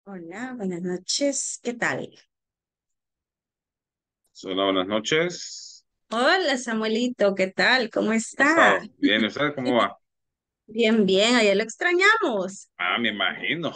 Hola, buenas noches. ¿Qué tal? Hola, buenas noches. Hola, Samuelito. ¿Qué tal? ¿Cómo ¿Cómo ha está? estado? Bien, ¿y usted cómo va? Bien, bien. Ayer lo extrañamos. Me imagino.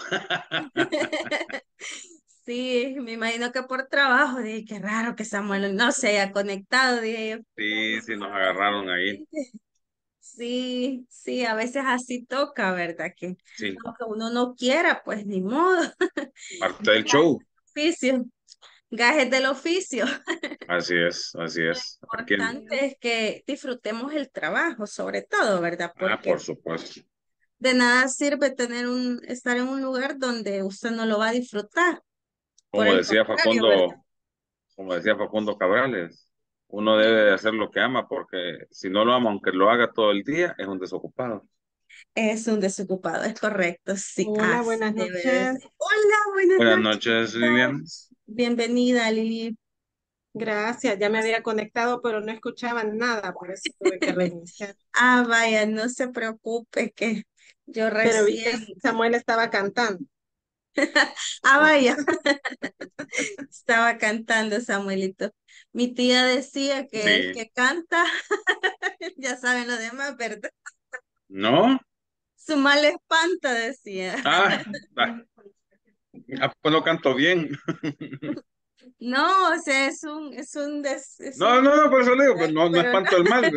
Sí, me imagino que por trabajo. Dije, qué raro que Samuel no se haya conectado. Dije yo. Sí, sí, nos agarraron ahí. Sí, sí, a veces así toca, ¿verdad? Que Sí, aunque uno no quiera, pues ni modo. parte del show. Oficio, gajes del oficio. Así Lo es. Aquí importante es que disfrutemos el trabajo, sobre todo, ¿verdad? Porque por supuesto. de nada sirve estar en un lugar donde usted no lo va a disfrutar. Por Como el decía contrario, ¿verdad? Facundo, como decía Facundo Cabrales, uno debe de hacer lo que ama porque si no lo ama, aunque lo haga todo el día, es un desocupado. Es un desocupado, es correcto, sí, Hola, así buenas debe de noches. ser. Hola, buenas Buenas noches. ¿Qué noches, tal? Lilian. Bienvenida, Lili. Gracias, ya me había conectado, pero no escuchaba nada, por eso tuve que reiniciar. Ah, vaya, no se preocupe que yo Pero vi que recién. Samuel estaba cantando. Ah, vaya, estaba cantando Samuelito. Mi tía decía que el Sí. que canta, ya saben lo demás, ¿verdad? ¿No? Su mal espanta, decía. Ah, ah, pues no canto bien. No, o sea, es No, un, no, no, por eso le digo, pues no pero no. espanto el mal.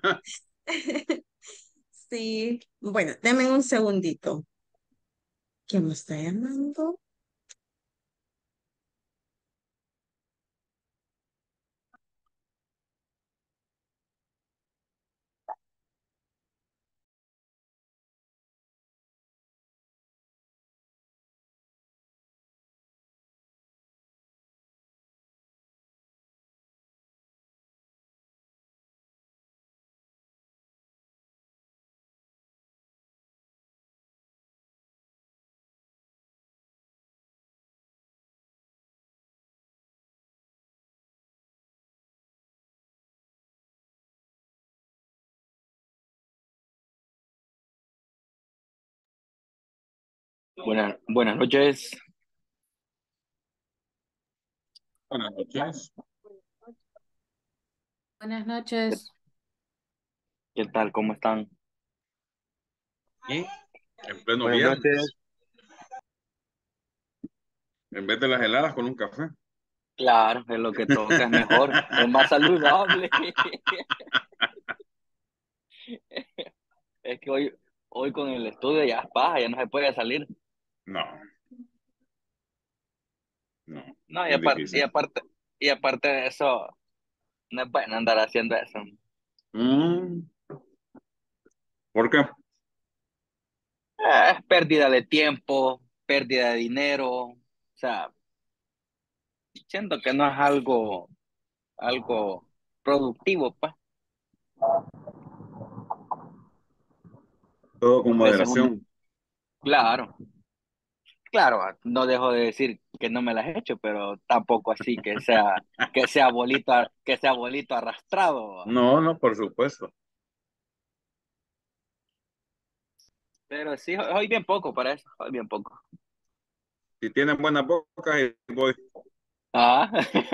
Sí, bueno, denme un segundito. ¿Quién me está llamando? Buenas noches. Buenas noches. Buenas ¿Qué, noches. qué tal? ¿Cómo están? Y en pleno Buenas viernes, noches. en vez de las heladas con un café. Claro, es lo que toca, es mejor, es más saludable. Es que hoy con el estudio ya es paja, ya no se puede salir. No, no, No, muy difícil. y aparte de eso, no es bueno andar haciendo eso. Mm, ¿Por qué? Es pérdida de tiempo, pérdida de dinero. O sea, siento que no es algo productivo, pues. Todo con A veces uno, moderación. claro. Claro, no dejo de decir que no me las he hecho, pero tampoco así que sea bolito arrastrado. ¿Va? No, no, por supuesto. Pero sí, hoy bien poco para eso, hoy bien poco. Si tienen buenas bocas, y voy. Ah,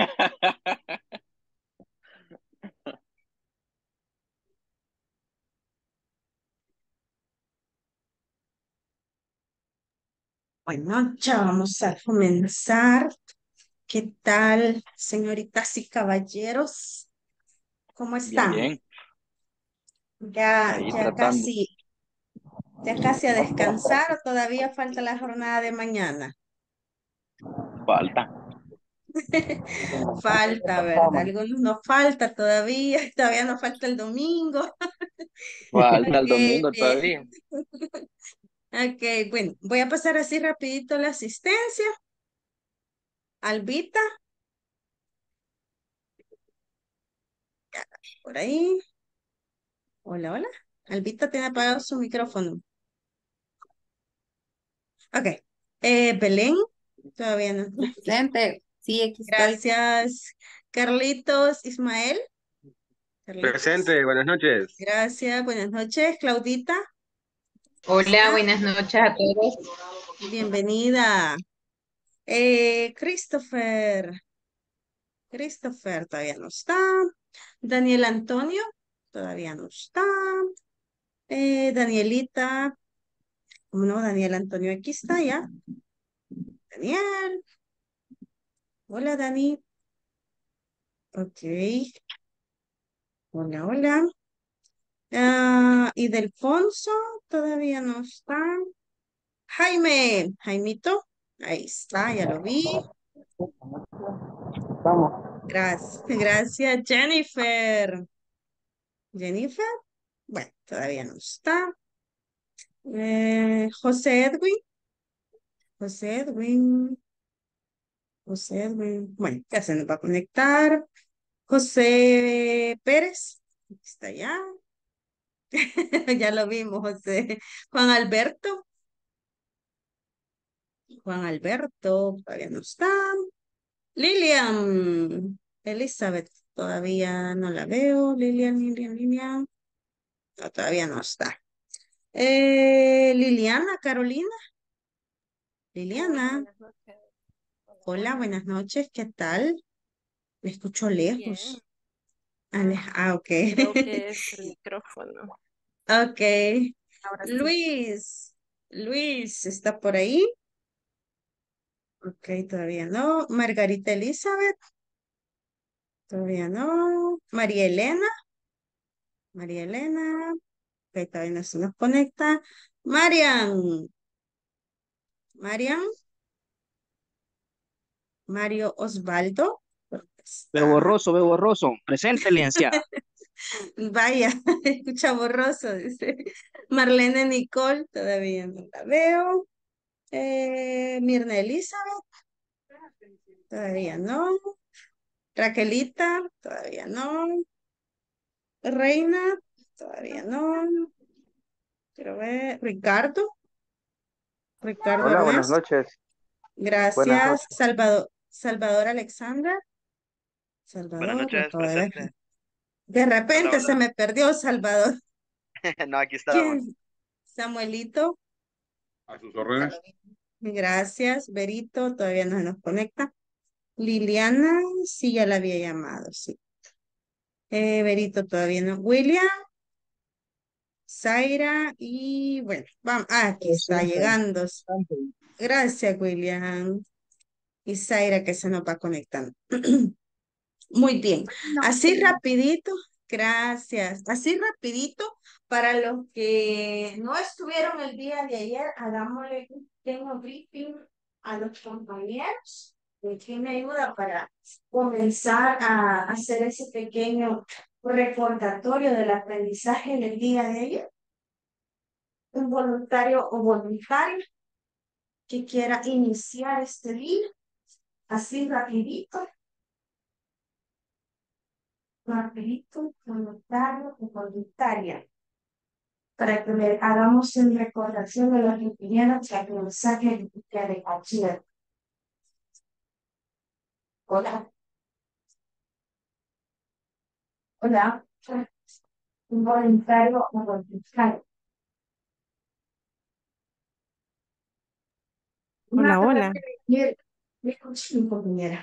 Bueno, ya vamos a comenzar. ¿Qué tal, señoritas y caballeros? ¿Cómo bien, están? bien, Ya, ahí ya tratando. casi, ya casi a descansar o todavía falta la jornada de mañana. Falta, Falta, ¿verdad? Algunos nos falta todavía, todavía nos falta el domingo. falta el Ok, domingo bien. todavía. Ok, bueno, voy a pasar así rapidito la asistencia. Albita, por ahí. Hola, hola. Albita tiene apagado su micrófono. Ok. Belén, todavía no. Presente. Sí, aquí estoy. Gracias. Carlitos, Ismael. Carlitos. Presente, buenas noches. Gracias. Buenas noches. Claudita, ¿cómo Hola, está? buenas noches a todos. Bienvenida. Christopher. Christopher todavía no está. Daniel Antonio todavía no está. Danielita. ¿Cómo no? Daniel Antonio aquí está ya. Daniel. Hola, Dani. Ok. Hola, hola. Y Delfonso todavía no está. Jaime. Jaimito. Ahí está, ya lo vi. Gracias. Gracias, Jennifer. Jennifer. Bueno, todavía no está. José Edwin. José Edwin. José Edwin. Bueno, ya se nos va a conectar. José Pérez. Está ya. Ya lo vimos, José. Juan Alberto. Juan Alberto. Todavía no está. Lilian. Elizabeth. Todavía no la veo. Lilian. No, todavía no está. Liliana, Carolina. Hola, Liliana. buenas noches. Hola, Hola, hola. buenas noches. ¿Qué tal? Me escucho Bien. lejos. Ok. Creo que es el micrófono. Ok. Ahora sí. Luis. Luis, ¿está por ahí? Ok, todavía no. Margarita Elizabeth. Todavía no. María Elena. María Elena. Ok, todavía no se nos conecta. Marian. Marian. Mario Osvaldo. Está. Veo borroso. Presente, licenciada. Vaya, escucha borroso, dice. Marlene Nicole, todavía no la veo. Mirna Elizabeth, todavía no. Raquelita, todavía no. Reina, todavía no. Quiero ver. Ricardo, Ricardo Hola, buenas Ernesto, noches. Buenas gracias. noches. Salvador Alexandra, Buenas Salvador, lo noches, acabo de ver. presente. De Hola, repente se hola. me perdió Salvador. No, aquí estábamos. ¿Quién? Samuelito, A sus ya órdenes. lo vi. Gracias. Berito, todavía no se nos conecta. Liliana, sí, ya la había llamado, sí. Berito todavía no. William, Zaira y bueno, vamos. Aquí está Presente. llegando. Gracias, William. Y Zaira que se nos va conectando. Muy bien. Así rapidito, gracias. Así rapidito, para los que no estuvieron el día de ayer, hagámosle un pequeño briefing a los compañeros. ¿Quién me ayuda para comenzar a hacer ese pequeño recordatorio del aprendizaje del día de ayer? Un voluntario o voluntaria que quiera iniciar este día, así rapidito. Rapidito, voluntario o voluntaria, para que le hagamos en recordación de los ingenieros que aprendizaje de bachiller. Hola. Hola. Un voluntario o voluntaria. Hola, hola. Me escuché mi compañera.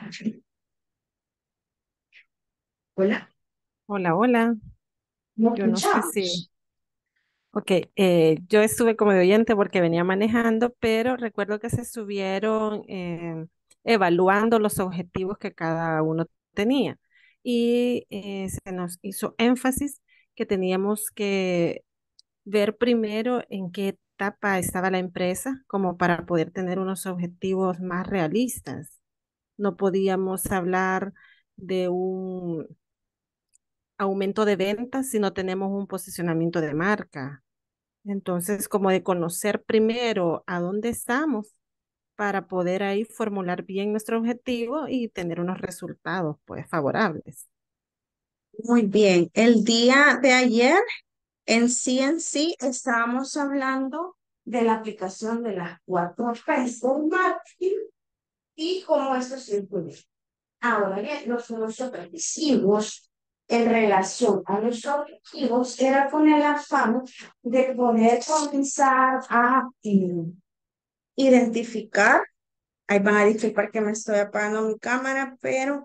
Hola. Hola, hola. ¿Me Yo no sé si. escuchamos? Ok, yo estuve como de oyente porque venía manejando, pero recuerdo que se estuvieron evaluando los objetivos que cada uno tenía y se nos hizo énfasis que teníamos que ver primero en qué etapa estaba la empresa como para poder tener unos objetivos más realistas. No podíamos hablar de un aumento de ventas si no tenemos un posicionamiento de marca. Entonces, como de conocer primero a dónde estamos para poder ahí formular bien nuestro objetivo y tener unos resultados pues favorables. Muy bien. El día de ayer en sí estábamos hablando de la aplicación de las 4 P's del marketing y cómo esto se incluye. Ahora bien, los objetivos en relación a los objetivos era con el afán de poder comenzar a identificar Ahí van a disculpar que me estoy apagando mi cámara, pero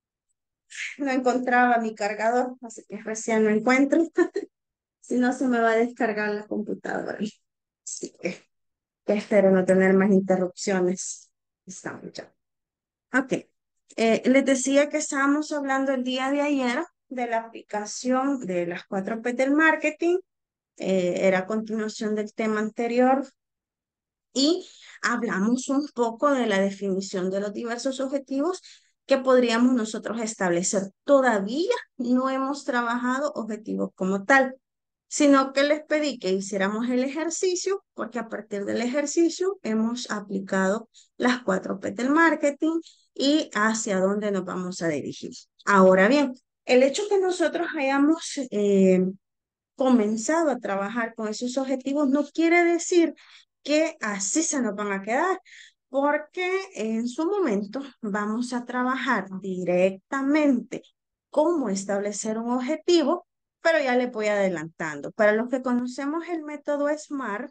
no encontraba mi cargador, así que recién lo encuentro. Si no, se me va a descargar la computadora. Así que espero no tener más interrupciones. Estamos ya. Ok. Les decía que estábamos hablando el día de ayer de la aplicación de las 4P del marketing. Era a continuación del tema anterior y hablamos un poco de la definición de los diversos objetivos que podríamos nosotros establecer. Todavía no hemos trabajado objetivos como tal, sino que les pedí que hiciéramos el ejercicio, porque a partir del ejercicio hemos aplicado las 4P del marketing y hacia dónde nos vamos a dirigir. Ahora bien, el hecho que nosotros hayamos comenzado a trabajar con esos objetivos no quiere decir que así se nos van a quedar, porque en su momento vamos a trabajar directamente cómo establecer un objetivo, pero ya le voy adelantando. Para los que conocemos el método SMART,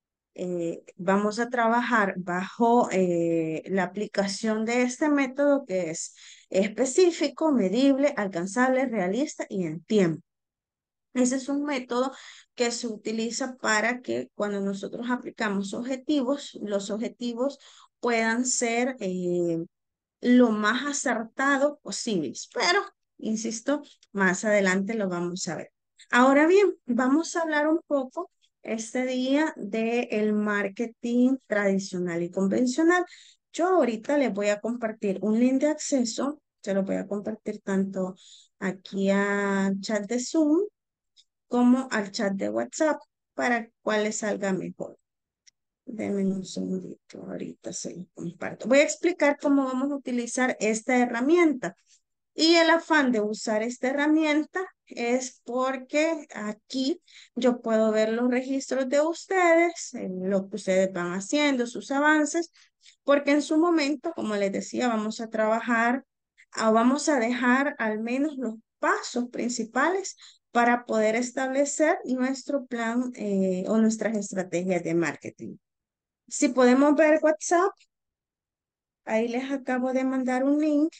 vamos a trabajar bajo la aplicación de este método que es específico, medible, alcanzable, realista y en tiempo. Ese es un método que se utiliza para que cuando nosotros aplicamos objetivos, los objetivos puedan ser lo más acertados posibles. Pero, insisto, más adelante lo vamos a ver. Ahora bien, vamos a hablar un poco este día del marketing tradicional y convencional. Yo ahorita les voy a compartir un link de acceso, se lo voy a compartir tanto aquí a chat de Zoom como al chat de WhatsApp para cuál les salga mejor. Denme un segundito, ahorita se lo comparto. Voy a explicar cómo vamos a utilizar esta herramienta. Y el afán de usar esta herramienta es porque aquí yo puedo ver los registros de ustedes, lo que ustedes van haciendo, sus avances, porque en su momento, como les decía, vamos a trabajar o vamos a dejar al menos los pasos principales para poder establecer nuestro plan o nuestras estrategias de marketing. Si podemos ver WhatsApp, ahí les acabo de mandar un link.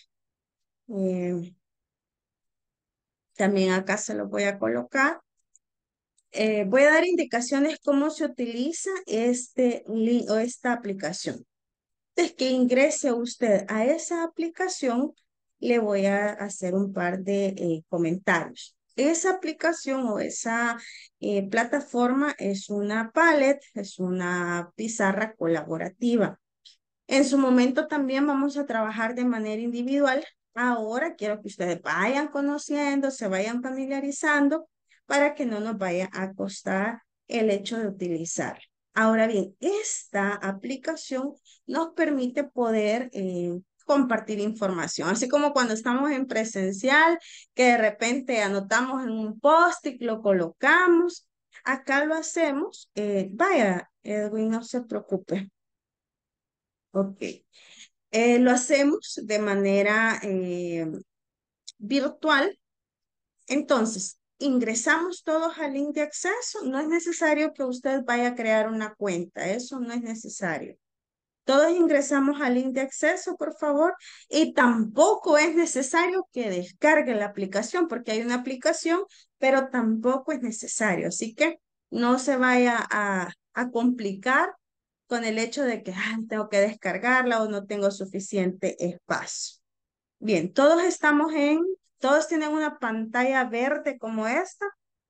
También acá se lo voy a colocar. Voy a dar indicaciones cómo se utiliza este link o esta aplicación. Desde que ingrese usted a esa aplicación, le voy a hacer un par de comentarios. Esa aplicación o esa plataforma es una palette, es una pizarra colaborativa. En su momento también vamos a trabajar de manera individual. Ahora quiero que ustedes vayan conociendo, se vayan familiarizando para que no nos vaya a costar el hecho de utilizar. Ahora bien, esta aplicación nos permite poder compartir información, así como cuando estamos en presencial, que de repente anotamos en un post-it, lo colocamos. Acá lo hacemos. Vaya, Edwin, no se preocupe. Ok. Lo hacemos de manera virtual. Entonces, ingresamos todos al link de acceso. No es necesario que usted vaya a crear una cuenta. Eso no es necesario. Todos ingresamos al link de acceso, por favor. Y tampoco es necesario que descargue la aplicación, porque hay una aplicación, pero tampoco es necesario. Así que no se vaya a complicar con el hecho de que tengo que descargarla o no tengo suficiente espacio. Bien, todos tienen una pantalla verde como esta.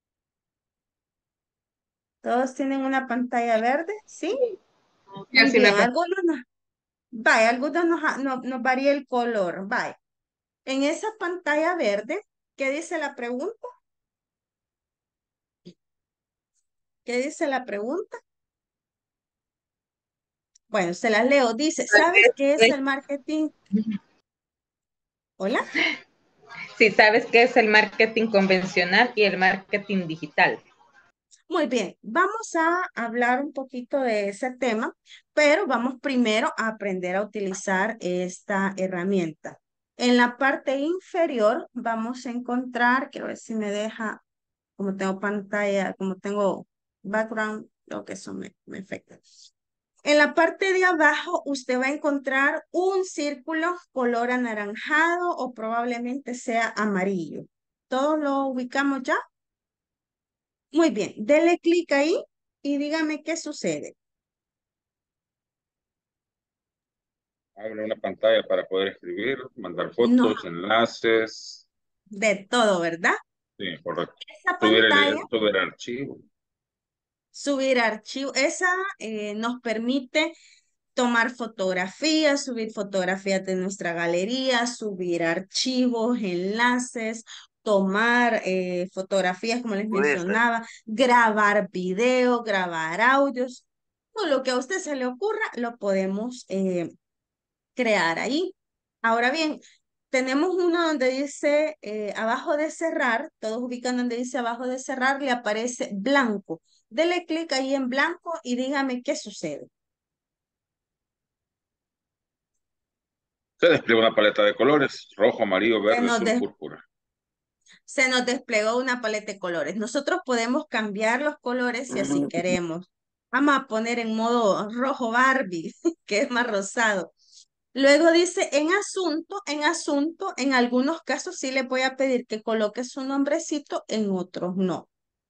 Todos tienen una pantalla verde, ¿sí? Muy bien, algunos nos varía el color, vaya. En esa pantalla verde, ¿qué dice la pregunta? ¿Qué dice la pregunta? Bueno, se las leo. Dice, ¿sabes qué es el marketing? ¿Hola? Si sabes qué es el marketing convencional y el marketing digital. Muy bien, vamos a hablar un poquito de ese tema, pero vamos primero a aprender a utilizar esta herramienta. En la parte inferior vamos a encontrar, quiero ver si me deja, como tengo pantalla, como tengo background, creo que eso me afecta. En la parte de abajo usted va a encontrar un círculo color anaranjado o probablemente sea amarillo. ¿Todos lo ubicamos ya? Muy bien, dele clic ahí y dígame qué sucede. Abre una pantalla para poder escribir, mandar No, fotos, enlaces. de todo, ¿verdad? Sí, correcto. Esa pantalla, Subir archivo. subir archivo, esa nos permite tomar fotografías, subir fotografías de nuestra galería, subir archivos, enlaces, tomar fotografías, como les Pudiste. mencionaba, grabar video, grabar audios. Todo lo que a usted se le ocurra, lo podemos crear ahí. Ahora bien, tenemos uno donde dice abajo de cerrar, todos ubican donde dice abajo de cerrar, le aparece blanco. Dele clic ahí en blanco y dígame qué sucede. Se despliega una paleta de colores, rojo, amarillo, Se verde, nos, azul, des- púrpura. se nos desplegó una paleta de colores. Nosotros podemos cambiar los colores si así queremos. Vamos a poner en modo rojo Barbie, que es más rosado. Luego dice en asunto, en algunos casos sí le voy a pedir que coloque su nombrecito, en otros no.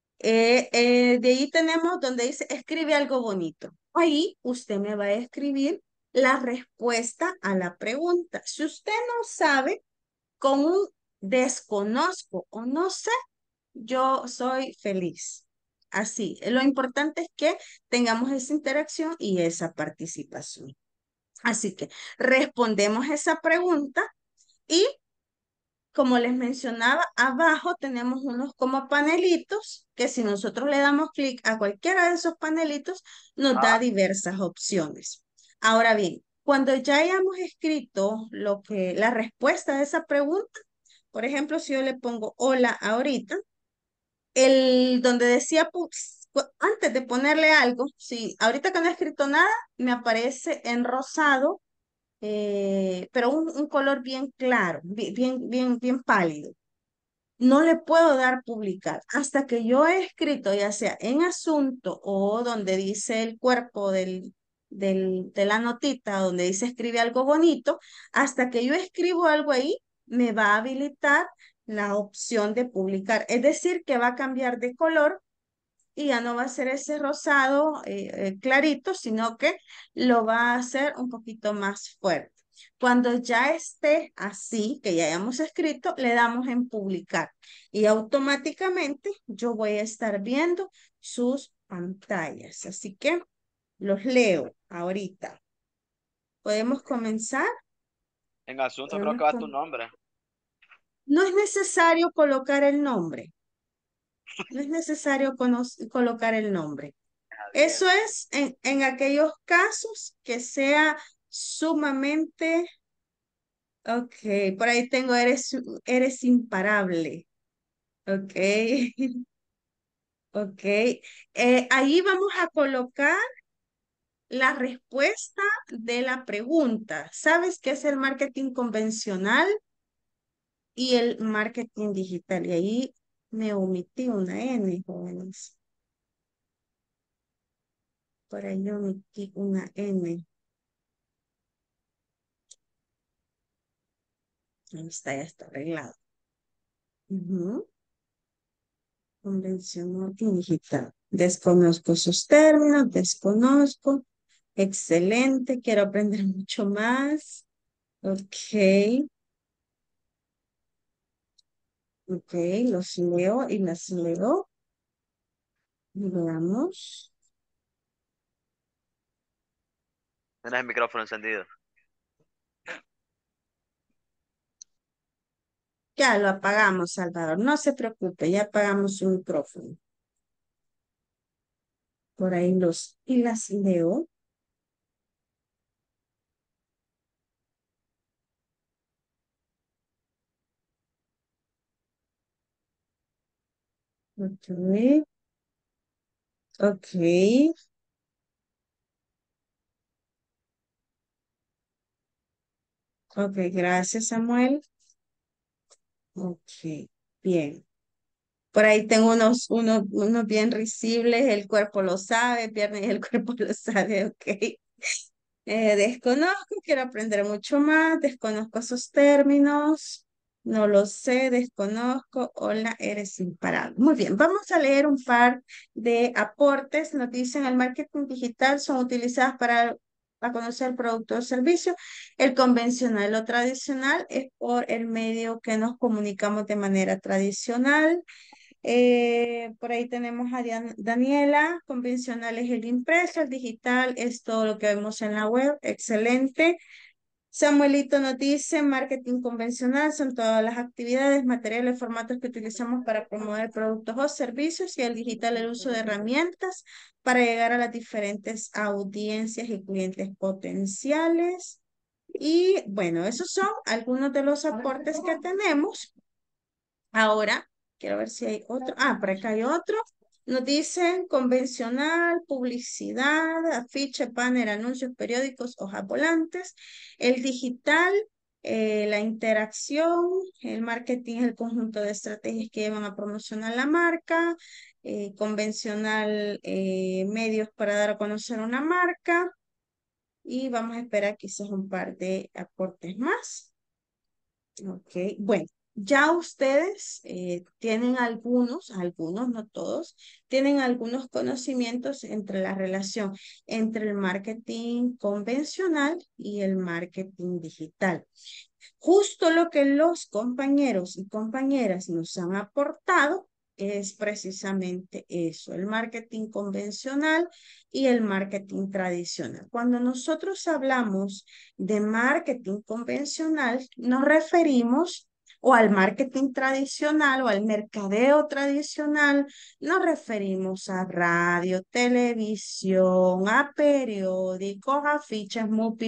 De ahí tenemos donde dice escribe algo bonito. Ahí usted me va a escribir la respuesta a la pregunta. Si usted no sabe, con un desconozco o no sé, yo soy feliz. Así, lo importante es que tengamos esa interacción y esa participación. Así que respondemos esa pregunta y como les mencionaba, abajo tenemos unos como panelitos que si nosotros le damos clic a cualquiera de esos panelitos, nos da diversas opciones. Ahora bien, cuando ya hayamos escrito la respuesta de esa pregunta, por ejemplo, si yo le pongo hola ahorita, donde decía, pues, antes de ponerle algo, si ahorita que no he escrito nada, me aparece en rosado, pero un color bien claro, bien pálido. No le puedo dar publicar hasta que yo he escrito, ya sea en asunto o donde dice el cuerpo de la notita, donde dice escribe algo bonito, hasta que yo escribo algo ahí, me va a habilitar la opción de publicar. Es decir, que va a cambiar de color y ya no va a ser ese rosado clarito, sino que lo va a hacer un poquito más fuerte. Cuando ya esté así, que ya hayamos escrito, le damos en publicar y automáticamente yo voy a estar viendo sus pantallas. Así que los leo ahorita. ¿Podemos comenzar? En asunto creo que Podemos va tu com- nombre. No es necesario colocar el nombre. No es necesario colocar el nombre. Javier. Eso es en aquellos casos que sea sumamente, ok, por ahí tengo, eres imparable, ok, ok. Ahí vamos a colocar la respuesta de la pregunta. ¿Sabes qué es el marketing convencional y el marketing digital? Y ahí me omití una N, jóvenes. Por ahí omití una N. Ahí está, ya está arreglado. Ujú. Convencional y digital. Desconozco sus términos, desconozco. Excelente, quiero aprender mucho más. Ok, ok, los leo y las leo. Veamos. Tienes el micrófono encendido. Ya lo apagamos, Salvador. No se preocupe, ya apagamos su micrófono. Por ahí los y las leo. Ok, ok, ok, gracias, Samuel. Ok, bien. Por ahí tengo unos bien risibles, el cuerpo lo sabe, piernas y el cuerpo lo sabe, ok. Desconozco, quiero aprender mucho más, desconozco esos términos, no lo sé, desconozco, hola, eres imparable. Muy bien, vamos a leer un par de aportes. Nos dicen, el marketing digital son utilizadas para conocer el producto o servicio. El convencional o tradicional es por el medio que nos comunicamos de manera tradicional. Por ahí tenemos a Daniela, convencional es el impreso, el digital es todo lo que vemos en la web, excelente. Samuelito nos dice, marketing convencional son todas las actividades, materiales, formatos que utilizamos para promover productos o servicios y el digital el uso de herramientas para llegar a las diferentes audiencias y clientes potenciales. Y bueno, esos son algunos de los aportes que tenemos. Ahora, quiero ver si hay otro. Ah, por acá hay otro. Nos dicen convencional, publicidad, afiche, banner, anuncios, periódicos, hojas volantes. El digital, la interacción, el marketing es el conjunto de estrategias que llevan a promocionar la marca. Convencional, medios para dar a conocer una marca. Y vamos a esperar quizás un par de aportes más. Ok, bueno, ya ustedes tienen algunos, no todos, tienen algunos conocimientos entre la relación entre el marketing convencional y el marketing digital. Justo lo que los compañeros y compañeras nos han aportado es precisamente eso, el marketing convencional y el marketing tradicional. Cuando nosotros hablamos de marketing convencional, nos referimos o al marketing tradicional o al mercadeo tradicional, nos referimos a radio, televisión, a periódicos, afiches,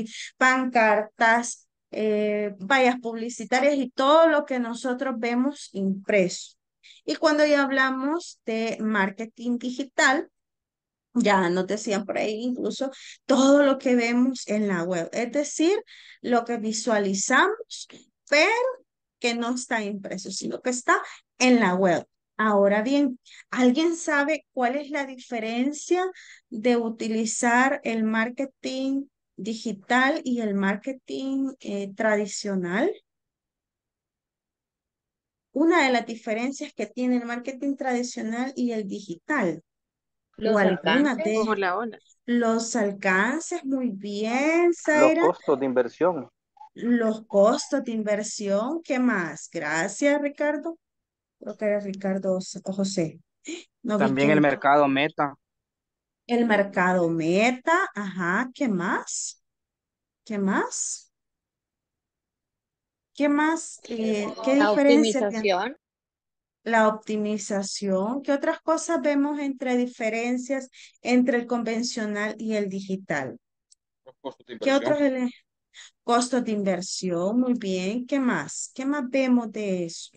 pancartas, vallas publicitarias y todo lo que nosotros vemos impreso. Y cuando ya hablamos de marketing digital, ya nos decían por ahí incluso todo lo que vemos en la web, es decir, lo que visualizamos, pero que no está impreso, sino que está en la web. Ahora bien, ¿alguien sabe cuál es la diferencia de utilizar el marketing digital y el marketing tradicional? Una de las diferencias que tiene el marketing tradicional y el digital, o Los algunas alcances. de Hola, hola. los alcances, muy bien, Los Zaira, costos de inversión. los costos de inversión, ¿qué más? Gracias, Ricardo. Creo que era Ricardo o José. No vi También el quién. mercado meta. El mercado meta, ajá, ¿qué más? ¿Qué más? ¿Qué más? ¿Qué La diferencia tiene? optimización, La optimización. ¿Qué otras cosas vemos entre diferencias entre el convencional y el digital? Los costos de ¿Qué inversión, otros costos de inversión? Muy bien. ¿Qué más? ¿Qué más vemos de eso?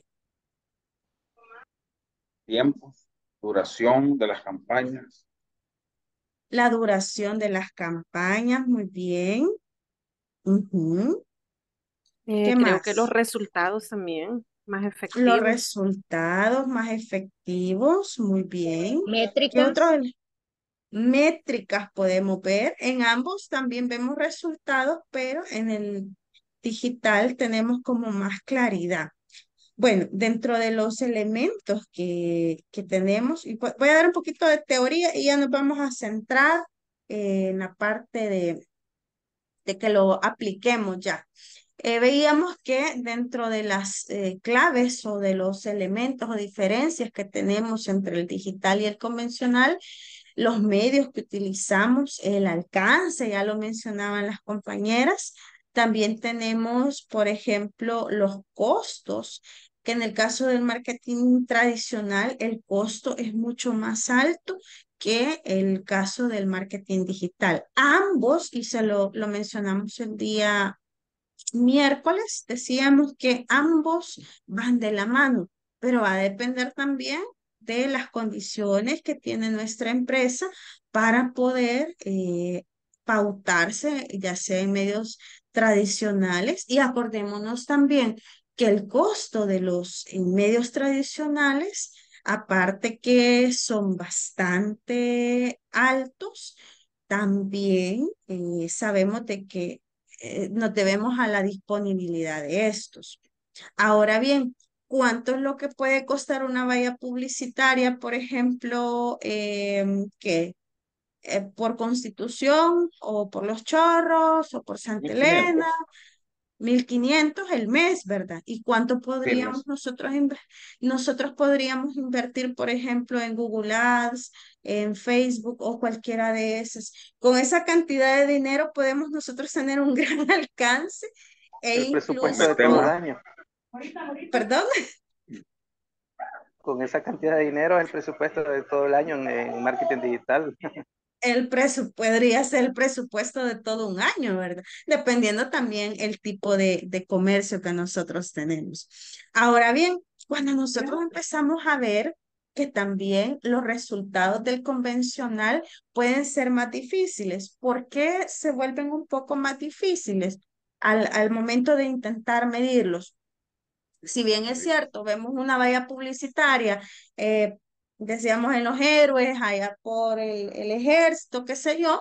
tiempo, duración de las campañas, La duración de las campañas. Muy bien. Ujú. ¿Qué Creo que los más? resultados también más Los efectivos. resultados más efectivos. Muy bien. ¿Qué otros métricas, métricas podemos ver? En ambos también vemos resultados, pero en el digital tenemos como más claridad. Bueno, dentro de los elementos que tenemos, y voy a dar un poquito de teoría y ya nos vamos a centrar en la parte de que lo apliquemos ya. Veíamos que dentro de las claves o de los elementos o diferencias que tenemos entre el digital y el convencional, los medios que utilizamos, el alcance, ya lo mencionaban las compañeras. También tenemos, por ejemplo, los costos, que en el caso del marketing tradicional, el costo es mucho más alto que el caso del marketing digital. Ambos, y lo mencionamos el día miércoles, decíamos que ambos van de la mano, pero va a depender también de las condiciones que tiene nuestra empresa para poder pautarse, ya sea en medios tradicionales, y acordémonos también que el costo de los medios tradicionales, aparte que son bastante altos, También sabemos de que nos debemos a la disponibilidad de estos. Ahora bien, ¿cuánto es lo que puede costar una valla publicitaria, por ejemplo, que por Constitución o por Los Chorros o por Santa Elena? 1500. 1.500 el mes, ¿verdad? ¿Y cuánto Sí, podríamos nosotros podríamos invertir, por ejemplo, en Google Ads, en Facebook o cualquiera de esas? Con esa cantidad de dinero podemos nosotros tener un gran alcance e El presupuesto de incluso, todo el metemos, año. perdón, Con esa cantidad de dinero es el presupuesto de todo el año en marketing digital. podría ser el presupuesto de todo un año, ¿verdad? Dependiendo también el tipo de comercio que nosotros tenemos. Ahora bien, cuando nosotros empezamos a ver que también los resultados del convencional pueden ser más difíciles, ¿por qué se vuelven un poco más difíciles al momento de intentar medirlos? Si bien es cierto, vemos una valla publicitaria, decíamos en los héroes, allá por el ejército, qué sé yo,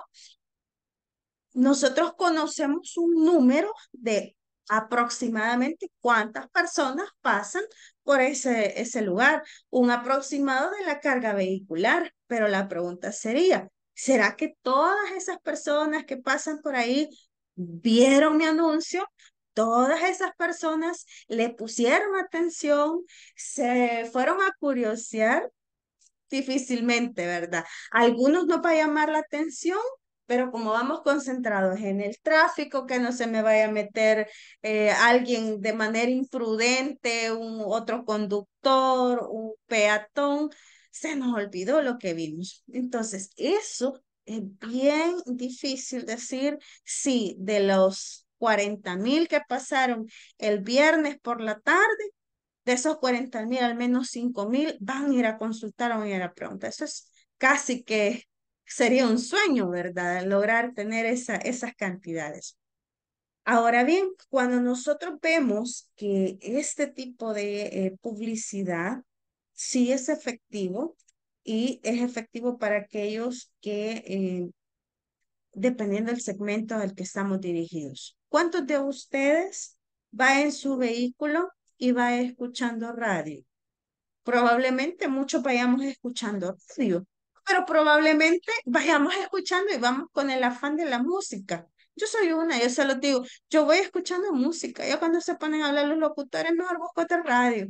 nosotros conocemos un número de aproximadamente cuántas personas pasan por ese lugar, un aproximado de la carga vehicular, pero la pregunta sería, ¿será que todas esas personas que pasan por ahí vieron mi anuncio? Todas esas personas le pusieron atención, se fueron a curiosear. Difícilmente, ¿verdad? Algunos no va a llamar la atención, pero como vamos concentrados en el tráfico, que no se me vaya a meter alguien de manera imprudente, un otro conductor, un peatón, se nos olvidó lo que vimos. Entonces, eso es bien difícil decir si de los 40.000 que pasaron el viernes por la tarde, de esos 40.000, al menos 5.000 van a ir a consultar o van a ir a preguntar. Eso es casi que sería un sueño, ¿verdad? Lograr tener esas cantidades. Ahora bien, cuando nosotros vemos que este tipo de publicidad sí es efectivo y es efectivo para aquellos que dependiendo del segmento al que estamos dirigidos. ¿Cuántos de ustedes va en su vehículo y va escuchando radio? Probablemente muchos vayamos escuchando radio, pero probablemente vayamos escuchando y vamos con el afán de la música. Yo soy una, yo se lo digo, yo voy escuchando música. Ya cuando se ponen a hablar los locutores, mejor busco otra radio.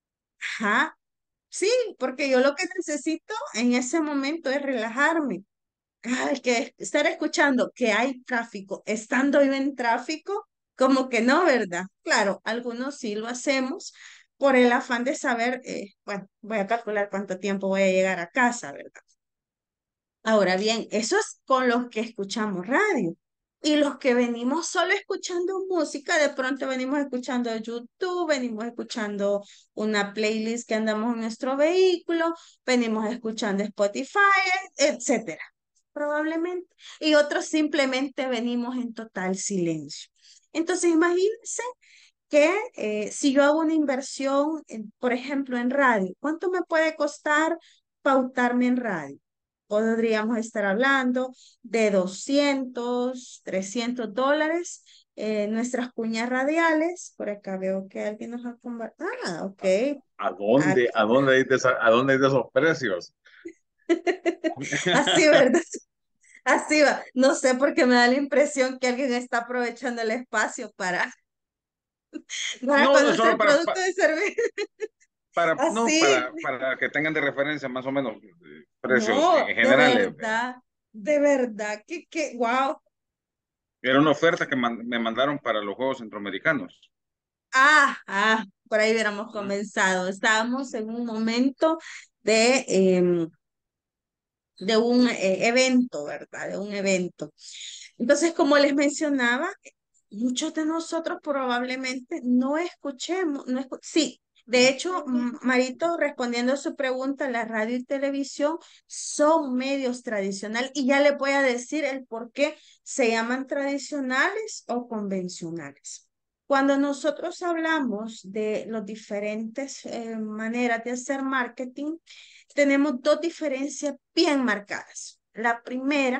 Ajá, sí, porque yo lo que necesito en ese momento es relajarme. Ay, que estar escuchando que hay tráfico, estando yo en tráfico, como que no, ¿verdad? Claro, algunos sí lo hacemos por el afán de saber, bueno, voy a calcular cuánto tiempo voy a llegar a casa, ¿verdad? Ahora bien, eso es con los que escuchamos radio. Y los que venimos solo escuchando música, de pronto venimos escuchando YouTube, venimos escuchando una playlist que andamos en nuestro vehículo, venimos escuchando Spotify, etcétera, probablemente. Y otros simplemente venimos en total silencio. Entonces, imagínense que si yo hago una inversión, por ejemplo, en radio, ¿cuánto me puede costar pautarme en radio? Podríamos estar hablando de 200, $300. Nuestras cuñas radiales, por acá veo que alguien nos ha convertido. Ah, ok. ¿A dónde, Aquí. a dónde hay de esos precios? Así, ¿verdad? Así va. No sé por qué me da la impresión que alguien está aprovechando el espacio para No, conocer solo productos de servicio. no, Así. para que tengan de referencia más o menos precios No, generales. de verdad, wow. Era una oferta que me mandaron para los Juegos Centroamericanos. Por ahí hubiéramos comenzado. Estábamos en un momento de, de un evento, ¿verdad? De un evento. Entonces, como les mencionaba, muchos de nosotros probablemente no escuchemos, sí. De hecho, Marito, respondiendo a su pregunta, la radio y televisión son medios tradicionales y ya le voy a decir el por qué se llaman tradicionales o convencionales. Cuando nosotros hablamos de las diferentes maneras de hacer marketing, tenemos dos diferencias bien marcadas. La primera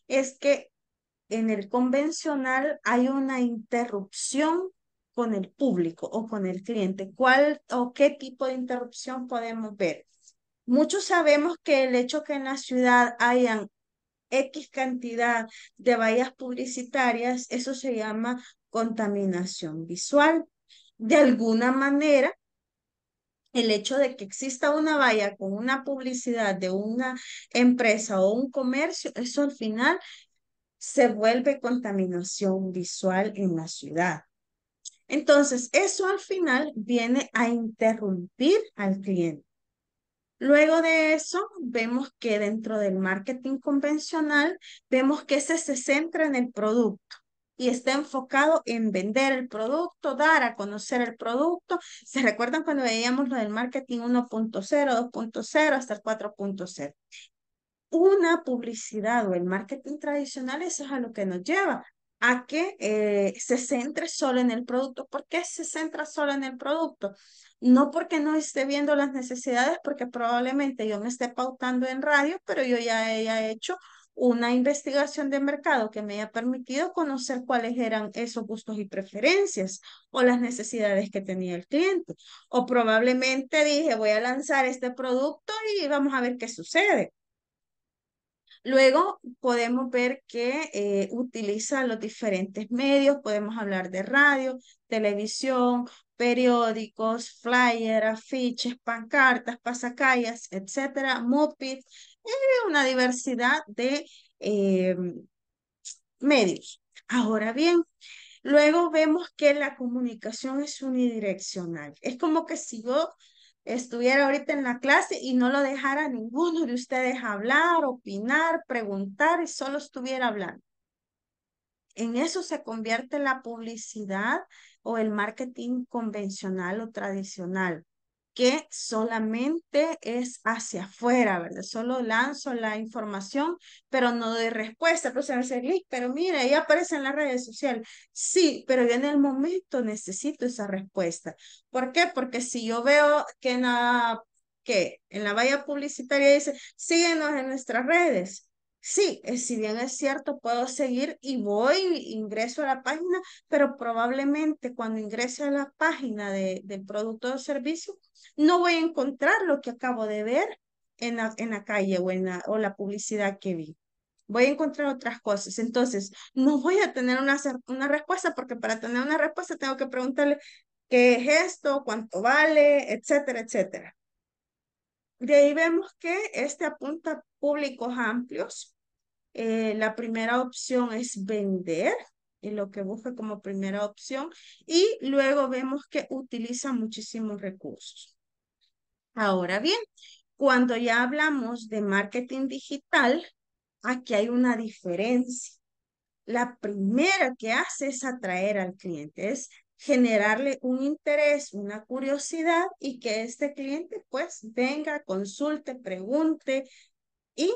es que en el convencional hay una interrupción con el público o con el cliente. ¿Cuál o qué tipo de interrupción podemos ver? Muchos sabemos que el hecho que en la ciudad hayan X cantidad de vallas publicitarias, eso se llama contaminación visual. De alguna manera, el hecho de que exista una valla con una publicidad de una empresa o un comercio, eso al final se vuelve contaminación visual en la ciudad. Entonces, eso al final viene a interrumpir al cliente. Luego de eso, vemos que dentro del marketing convencional, vemos que ese se centra en el producto y está enfocado en vender el producto, dar a conocer el producto. ¿Se recuerdan cuando veíamos lo del marketing 1.0, 2.0 hasta el 4.0? Una publicidad o el marketing tradicional, eso es a lo que nos lleva, a que se centre solo en el producto. ¿Por qué se centra solo en el producto? No porque no esté viendo las necesidades, porque probablemente yo me esté pautando en radio, pero yo ya haya hecho una investigación de mercado que me haya permitido conocer cuáles eran esos gustos y preferencias o las necesidades que tenía el cliente. O probablemente dije, voy a lanzar este producto y vamos a ver qué sucede. Luego podemos ver que utiliza los diferentes medios, podemos hablar de radio, televisión, periódicos, flyers, afiches, pancartas, pasacalles, etcétera, mopeds, una diversidad de eh, medios. Ahora bien, luego vemos que la comunicación es unidireccional. Es como que si yo estuviera ahorita en la clase y no lo dejara a ninguno de ustedes hablar, opinar, preguntar y solo estuviera hablando. En eso se convierte la publicidad o el marketing convencional o tradicional, que solamente es hacia afuera, ¿verdad? Solo lanzo la información, pero no doy respuesta. Entonces, me dice, pero mira, ya aparece en las redes sociales. Sí, pero yo en el momento necesito esa respuesta. ¿Por qué? Porque si yo veo que en la valla publicitaria dice, síguenos en nuestras redes. Sí, si bien es cierto, puedo seguir y voy, ingreso a la página, pero probablemente cuando ingrese a la página del producto o servicio, no voy a encontrar lo que acabo de ver en la calle o la publicidad que vi. Voy a encontrar otras cosas. Entonces, no voy a tener una respuesta porque para tener una respuesta tengo que preguntarle qué es esto, cuánto vale, etcétera, etcétera. De ahí vemos que este apunta a públicos amplios. La primera opción es vender, y lo que busca como primera opción, y luego vemos que utiliza muchísimos recursos. Ahora bien, cuando ya hablamos de marketing digital, aquí hay una diferencia. La primera que hace es atraer al cliente, es generarle un interés, una curiosidad y que este cliente pues venga, consulte, pregunte y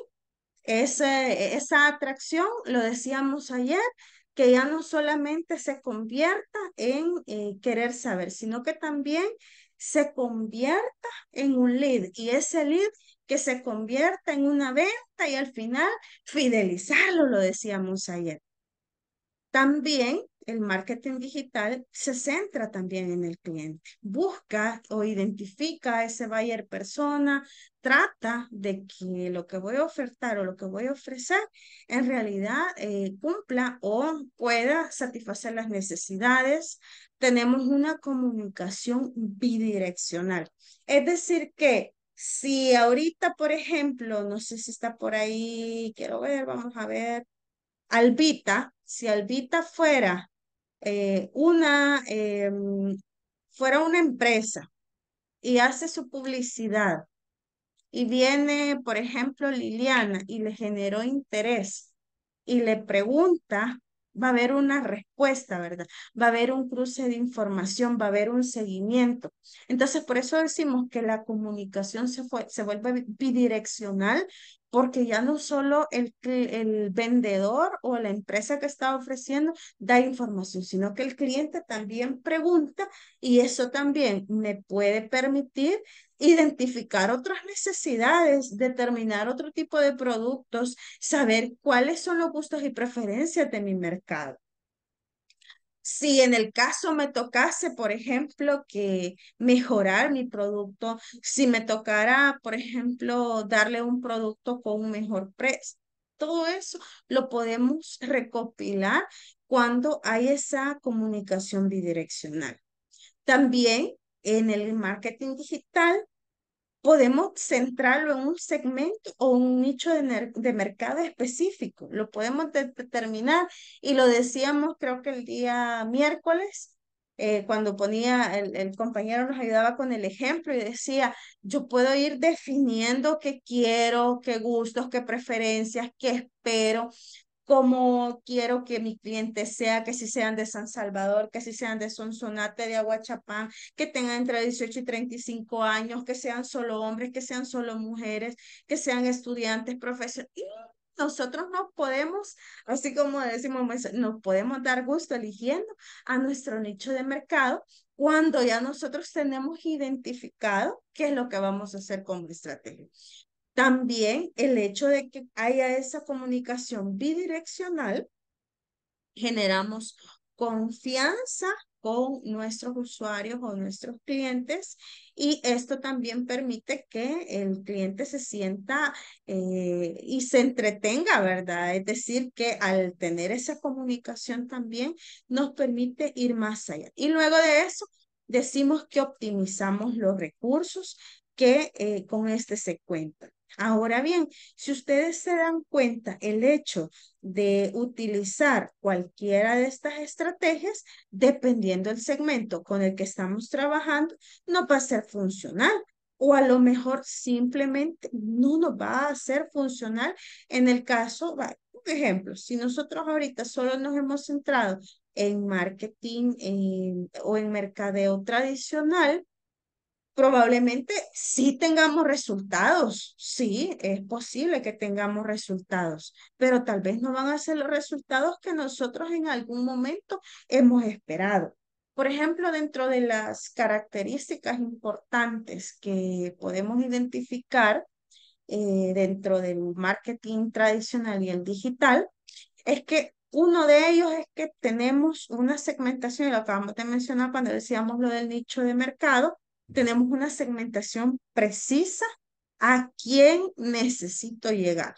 esa atracción, lo decíamos ayer, que ya no solamente se convierta en querer saber, sino que también se convierta en un lead y ese lead que se convierta en una venta y al final fidelizarlo, lo decíamos ayer. También el marketing digital se centra también en el cliente. Busca o identifica a ese buyer persona, trata de que lo que voy a ofertar o lo que voy a ofrecer en realidad cumpla o pueda satisfacer las necesidades. Tenemos una comunicación bidireccional. Es decir que si ahorita, por ejemplo, no sé si está por ahí, quiero ver, vamos a ver. Albita, si Albita fuera una empresa y hace su publicidad y viene, por ejemplo, Liliana y le generó interés y le pregunta, va a haber una respuesta, ¿verdad? Va a haber un cruce de información, va a haber un seguimiento. Entonces, por eso decimos que la comunicación se vuelve bidireccional, porque ya no solo el vendedor o la empresa que está ofreciendo da información, sino que el cliente también pregunta y eso también me puede permitir identificar otras necesidades, determinar otro tipo de productos, saber cuáles son los gustos y preferencias de mi mercado. Si en el caso me tocase, por ejemplo, que mejorar mi producto, si me tocara, por ejemplo, darle un producto con un mejor precio, todo eso lo podemos recopilar cuando hay esa comunicación bidireccional. También en el marketing digital podemos centrarlo en un segmento o un nicho de mercado específico. Lo podemos determinar y lo decíamos creo que el día miércoles, cuando ponía el compañero nos ayudaba con el ejemplo y decía, yo puedo ir definiendo qué quiero, qué gustos, qué preferencias, qué espero, cómo quiero que mi cliente sea, que si sean de San Salvador, que si sean de Sonsonate, de Aguachapán, que tengan entre 18 y 35 años, que sean solo hombres, que sean solo mujeres, que sean estudiantes, profesores. Y nosotros nos podemos, así como decimos, nos podemos dar gusto eligiendo a nuestro nicho de mercado cuando ya nosotros tenemos identificado qué es lo que vamos a hacer como estrategia. También el hecho de que haya esa comunicación bidireccional, generamos confianza con nuestros usuarios o nuestros clientes y esto también permite que el cliente se sienta y se entretenga, ¿verdad? Es decir, que al tener esa comunicación también nos permite ir más allá. Y luego de eso, decimos que optimizamos los recursos que con este se cuenta. Ahora bien, si ustedes se dan cuenta, el hecho de utilizar cualquiera de estas estrategias, dependiendo del segmento con el que estamos trabajando, no va a ser funcional o a lo mejor simplemente no nos va a hacer funcional en el caso, por ejemplo, si nosotros ahorita solo nos hemos centrado en marketing o en mercadeo tradicional, probablemente sí tengamos resultados, sí, es posible que tengamos resultados, pero tal vez no van a ser los resultados que nosotros en algún momento hemos esperado. Por ejemplo, dentro de las características importantes que podemos identificar dentro del marketing tradicional y el digital, es que uno de ellos es que tenemos una segmentación, y lo acabamos de mencionar cuando decíamos lo del nicho de mercado, tenemos una segmentación precisa a quién necesito llegar.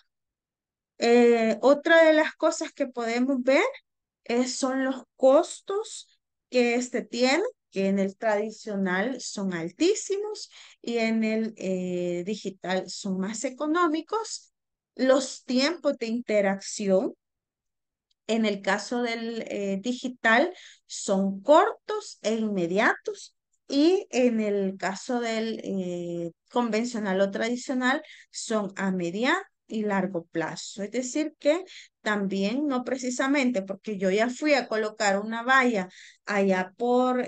Otra de las cosas que podemos ver son los costos que este tiene, que en el tradicional son altísimos y en el digital son más económicos. Los tiempos de interacción en el caso del digital son cortos e inmediatos y en el caso del convencional o tradicional son a mediano y largo plazo. Es decir, que también no precisamente porque yo ya fui a colocar una valla allá por,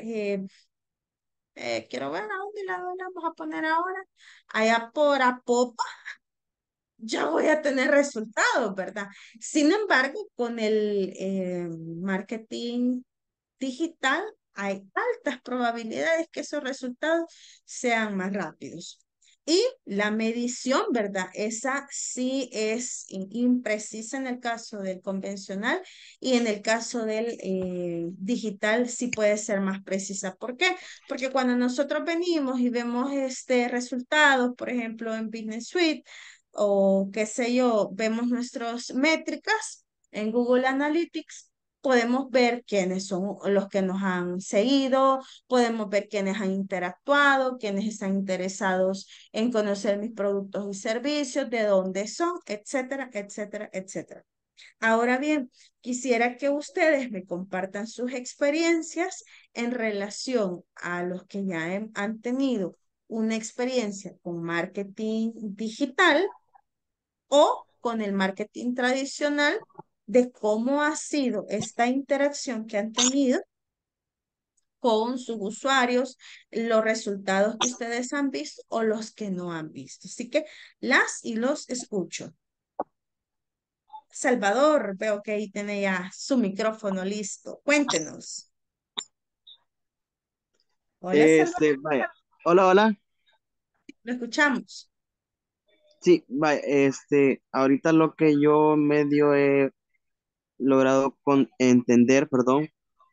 quiero ver a dónde la vamos a poner ahora, allá por Apopa, ya voy a tener resultados, ¿verdad? Sin embargo, con el marketing digital hay altas probabilidades que esos resultados sean más rápidos. Y la medición, ¿verdad? Esa sí es imprecisa en el caso del convencional y en el caso del digital sí puede ser más precisa. ¿Por qué? Porque cuando nosotros venimos y vemos este resultados, por ejemplo, en Business Suite o qué sé yo, vemos nuestras métricas en Google Analytics, podemos ver quiénes son los que nos han seguido, podemos ver quiénes han interactuado, quiénes están interesados en conocer mis productos y servicios, de dónde son, etcétera, etcétera, etcétera. Ahora bien, quisiera que ustedes me compartan sus experiencias en relación a los que ya han tenido una experiencia con marketing digital o con el marketing tradicional, de cómo ha sido esta interacción que han tenido con sus usuarios, los resultados que ustedes han visto o los que no han visto. Así que las y los escucho. Salvador, veo que ahí tiene ya su micrófono listo. Cuéntenos. Hola, Salvador. Vaya. Hola, hola. Lo escuchamos. Sí, ahorita lo que yo medio he logrado entender, perdón,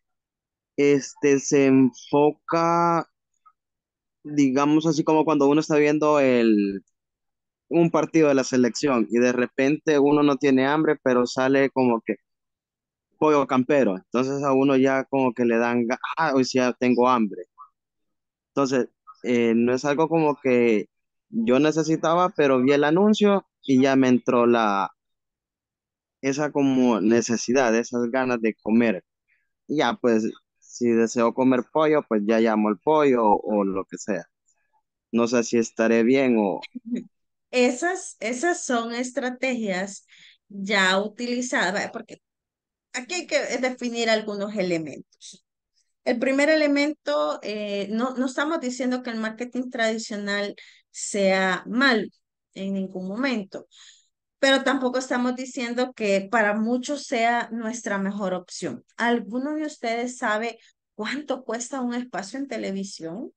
se enfoca, digamos así como cuando uno está viendo un partido de la selección y de repente uno no tiene hambre, pero sale como que pollo campero, entonces a uno ya como que le dan, hoy sí ya tengo hambre. Entonces, no es algo como que yo necesitaba, pero vi el anuncio y ya me entró esa como necesidad, esas ganas de comer. Y ya, pues, si deseo comer pollo, pues ya llamo el pollo o lo que sea. No sé si estaré bien o... Esas son estrategias ya utilizadas, ¿vale? Porque aquí hay que definir algunos elementos. El primer elemento, no estamos diciendo que el marketing tradicional sea mal en ningún momento, pero tampoco estamos diciendo que para muchos sea nuestra mejor opción. ¿Alguno de ustedes sabe cuánto cuesta un espacio en televisión?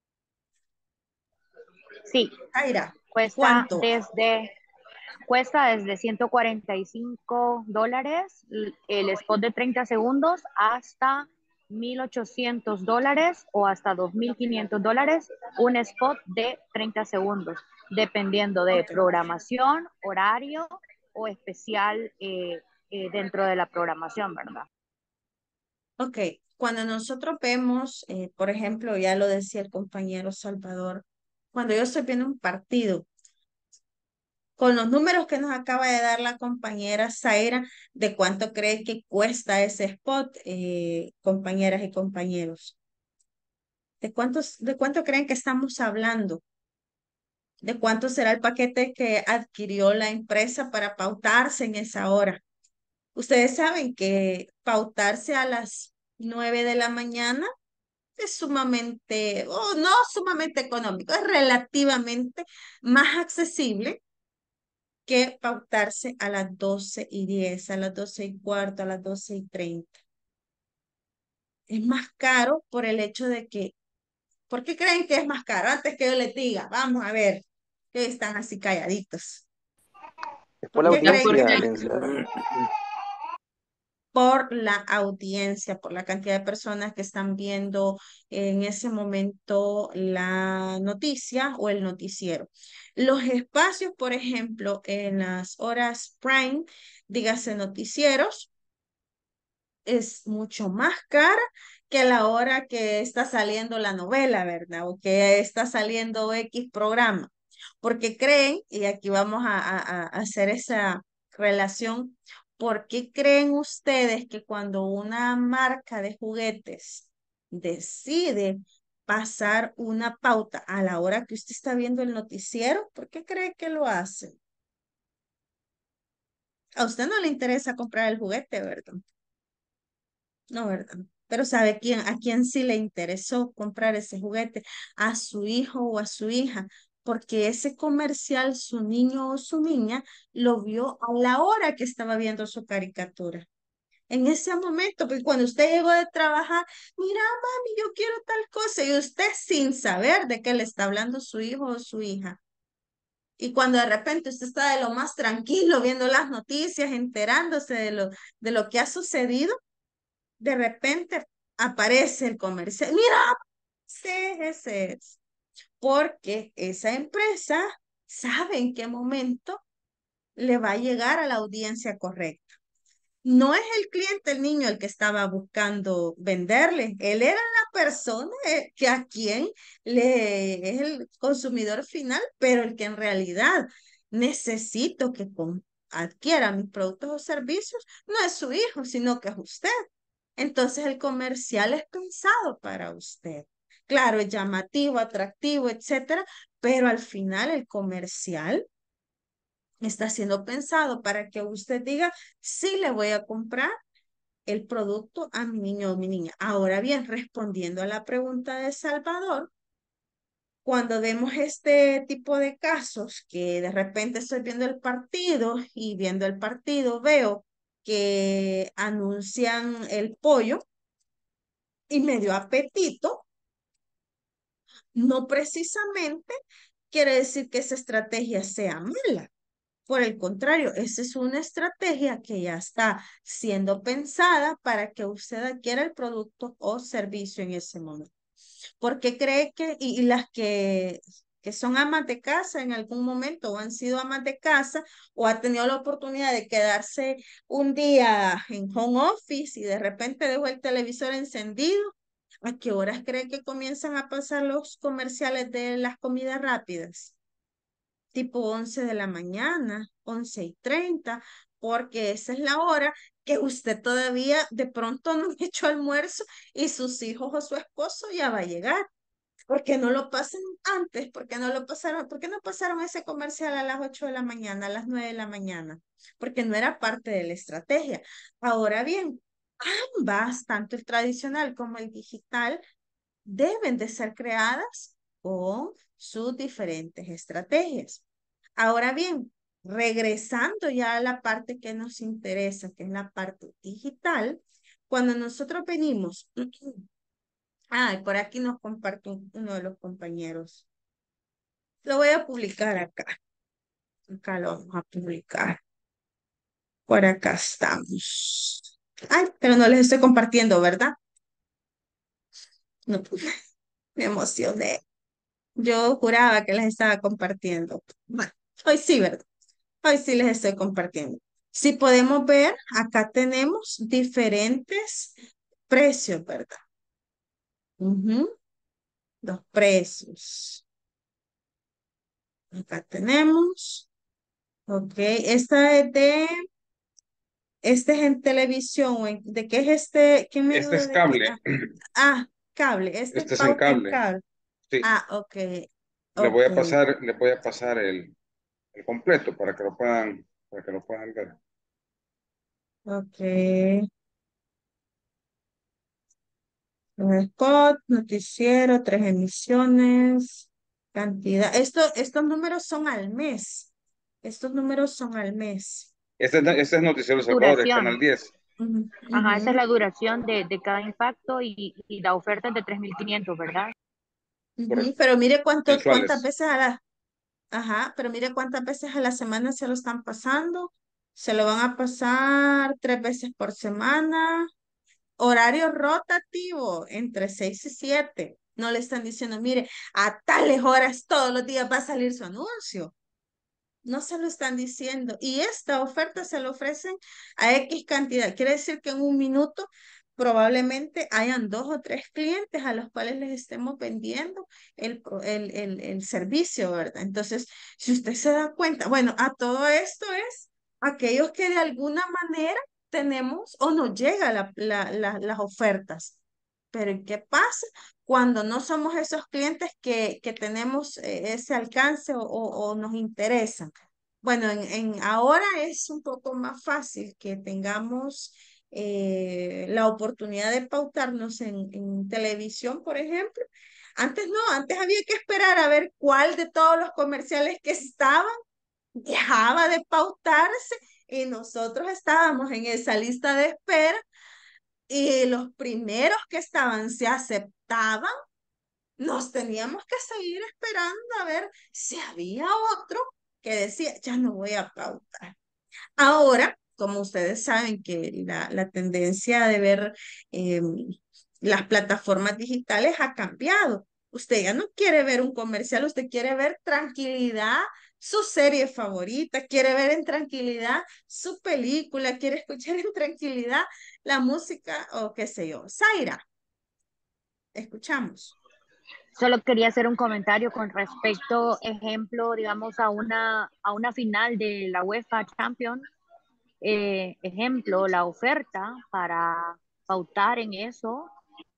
Sí, Aira, cuesta ¿cuánto? desde $145 el spot de 30 segundos hasta $1,800 o hasta $2,500 un spot de 30 segundos, dependiendo de Ok. programación, horario o especial dentro de la programación, ¿verdad? Ok, cuando nosotros vemos, por ejemplo, ya lo decía el compañero Salvador, cuando yo estoy viendo un partido, con los números que nos acaba de dar la compañera Zaira, ¿de cuánto cree que cuesta ese spot, compañeras y compañeros? ¿De cuánto creen que estamos hablando? ¿De cuánto será el paquete que adquirió la empresa para pautarse en esa hora? Ustedes saben que pautarse a las 9 de la mañana es sumamente, o no sumamente económico, es relativamente más accesible que pautarse a las 12:10, a las 12:15, a las 12:30. Es más caro por el hecho de que, ¿por qué creen que es más caro? Antes que yo les diga, vamos a ver, que están así calladitos. Es por ¿Por la qué creen que es audiencia, más licenciada. por la audiencia, por la cantidad de personas que están viendo en ese momento la noticia o el noticiero? Los espacios, por ejemplo, en las horas prime, dígase noticieros, es mucho más cara que la hora que está saliendo la novela, ¿verdad? O que está saliendo X programa. Porque creen, y aquí vamos a hacer esa relación, ¿por qué creen ustedes que cuando una marca de juguetes decide pasar una pauta a la hora que usted está viendo el noticiero, por qué cree que lo hace? A usted no le interesa comprar el juguete, ¿verdad? No, ¿verdad? Pero ¿sabe quién? ¿A quién sí le interesó comprar ese juguete? A su hijo o a su hija, porque ese comercial, su niño o su niña, lo vio a la hora que estaba viendo su caricatura. En ese momento, porque cuando usted llegó de trabajar, mira, mami, yo quiero tal cosa, y usted sin saber de qué le está hablando su hijo o su hija. Y cuando de repente usted está de lo más tranquilo, viendo las noticias, enterándose de lo que ha sucedido, de repente aparece el comercial. Mira, sí, ese es. Porque esa empresa sabe en qué momento le va a llegar a la audiencia correcta. No es el cliente, el niño, el que estaba buscando venderle. Él era la persona que a quien le es el consumidor final, pero el que en realidad necesito que adquiera mis productos o servicios no es su hijo, sino que es usted. Entonces el comercial es pensado para usted. Claro, es llamativo, atractivo, etcétera, pero al final el comercial está siendo pensado para que usted diga, sí le voy a comprar el producto a mi niño o mi niña. Ahora bien, respondiendo a la pregunta de Salvador, cuando vemos este tipo de casos que de repente estoy viendo el partido y viendo el partido veo que anuncian el pollo y me dio apetito, no precisamente quiere decir que esa estrategia sea mala. Por el contrario, esa es una estrategia que ya está siendo pensada para que usted adquiera el producto o servicio en ese momento. Porque cree que, y las que son amas de casa en algún momento o han sido amas de casa o ha tenido la oportunidad de quedarse un día en home office y de repente dejó el televisor encendido, ¿a qué horas cree que comienzan a pasar los comerciales de las comidas rápidas? Tipo 11 de la mañana, 11:30, porque esa es la hora que usted todavía de pronto no ha hecho almuerzo y sus hijos o su esposo ya va a llegar. ¿Por qué no lo pasan antes? ¿Por qué no lo pasaron? ¿Por qué no pasaron ese comercial a las 8 de la mañana, a las 9 de la mañana? Porque no era parte de la estrategia. Ahora bien, ambas, tanto el tradicional como el digital, deben de ser creadas con sus diferentes estrategias. Ahora bien, regresando ya a la parte que nos interesa, que es la parte digital, cuando nosotros venimos, por aquí nos comparte uno de los compañeros. Lo voy a publicar acá. Acá lo vamos a publicar. Por acá estamos. Ay, pero no les estoy compartiendo, ¿verdad? No, me emocioné. Yo juraba que les estaba compartiendo. Bueno, hoy sí, ¿verdad? Hoy sí les estoy compartiendo. Si podemos ver, acá tenemos diferentes precios, ¿verdad? Ujú, los precios. Acá tenemos. Ok, este es en televisión. ¿De qué es este? ¿Qué Este medio es de? cable. Cable. Este es Este es en pauta en cable. cable. Sí. Ok. Le voy Ok. a pasar, le voy a pasar el completo para que lo puedan ver. Ok. Un spot, noticiero, 3 emisiones, cantidad. Estos números son al mes. Estos números son al mes. Este es Noticiero Salvador, el Duración. Canal 10. Ujú, Ajá, esa es ujú, la duración de cada impacto y la oferta es de 3.500, ¿verdad? ujú. Correcto. Pero mire cuántas Mensuales. veces pero mire cuántas veces a la semana se lo están pasando. Se lo van a pasar 3 veces por semana. Horario rotativo entre 6 y 7. No le están diciendo, mire, a tales horas todos los días va a salir su anuncio. No se lo están diciendo. Y esta oferta se la ofrecen a X cantidad. Quiere decir que en un minuto probablemente hayan 2 o 3 clientes a los cuales les estemos vendiendo el servicio, ¿verdad? Entonces, si usted se da cuenta, bueno, a todo esto es aquellos que de alguna manera tenemos o nos llegan las ofertas. Pero ¿y qué pasa cuando no somos esos clientes que tenemos ese alcance o nos interesan? Bueno, ahora es un poco más fácil que tengamos la oportunidad de pautarnos en televisión, por ejemplo. Antes no, antes había que esperar a ver cuál de todos los comerciales que estaban dejaba de pautarse y nosotros estábamos en esa lista de espera y los primeros que estaban se aceptaban, nos teníamos que seguir esperando a ver si había otro que decía, ya no voy a pautar. Ahora, como ustedes saben que la tendencia de ver eh, las plataformas digitales ha cambiado. Usted ya no quiere ver un comercial, usted quiere ver tranquilidad, su serie favorita, quiere ver en tranquilidad su película, quiere escuchar en tranquilidad la música o qué sé yo. Zaira, escuchamos. Solo quería hacer un comentario con respecto, ejemplo, digamos, a una final de la UEFA Champions. Ejemplo, la oferta para pautar en eso,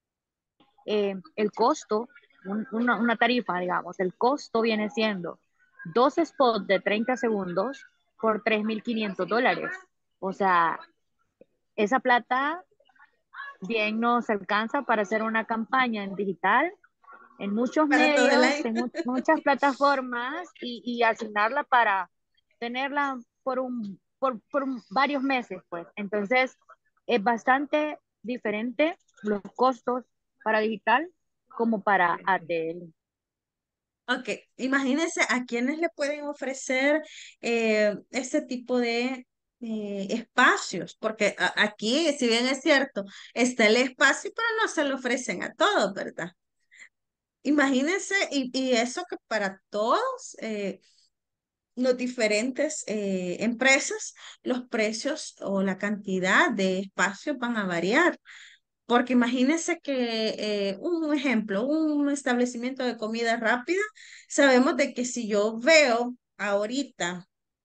el costo, una tarifa, digamos, el costo viene siendo 2 spots de 30 segundos por $3.500. O sea, esa plata bien nos alcanza para hacer una campaña en digital, en muchos Para todo el medios, año. en muchas plataformas y asignarla para tenerla por varios meses, pues. Entonces, es bastante diferente los costos para digital como para ATL. Ok, imagínense a quienes le pueden ofrecer este tipo de espacios, porque aquí, si bien es cierto, está el espacio, pero no se lo ofrecen a todos, ¿verdad? Imagínense, y eso que para todos los diferentes empresas, los precios o la cantidad de espacios van a variar. Porque imagínense que, un ejemplo, un establecimiento de comida rápida, sabemos de que si yo veo ahorita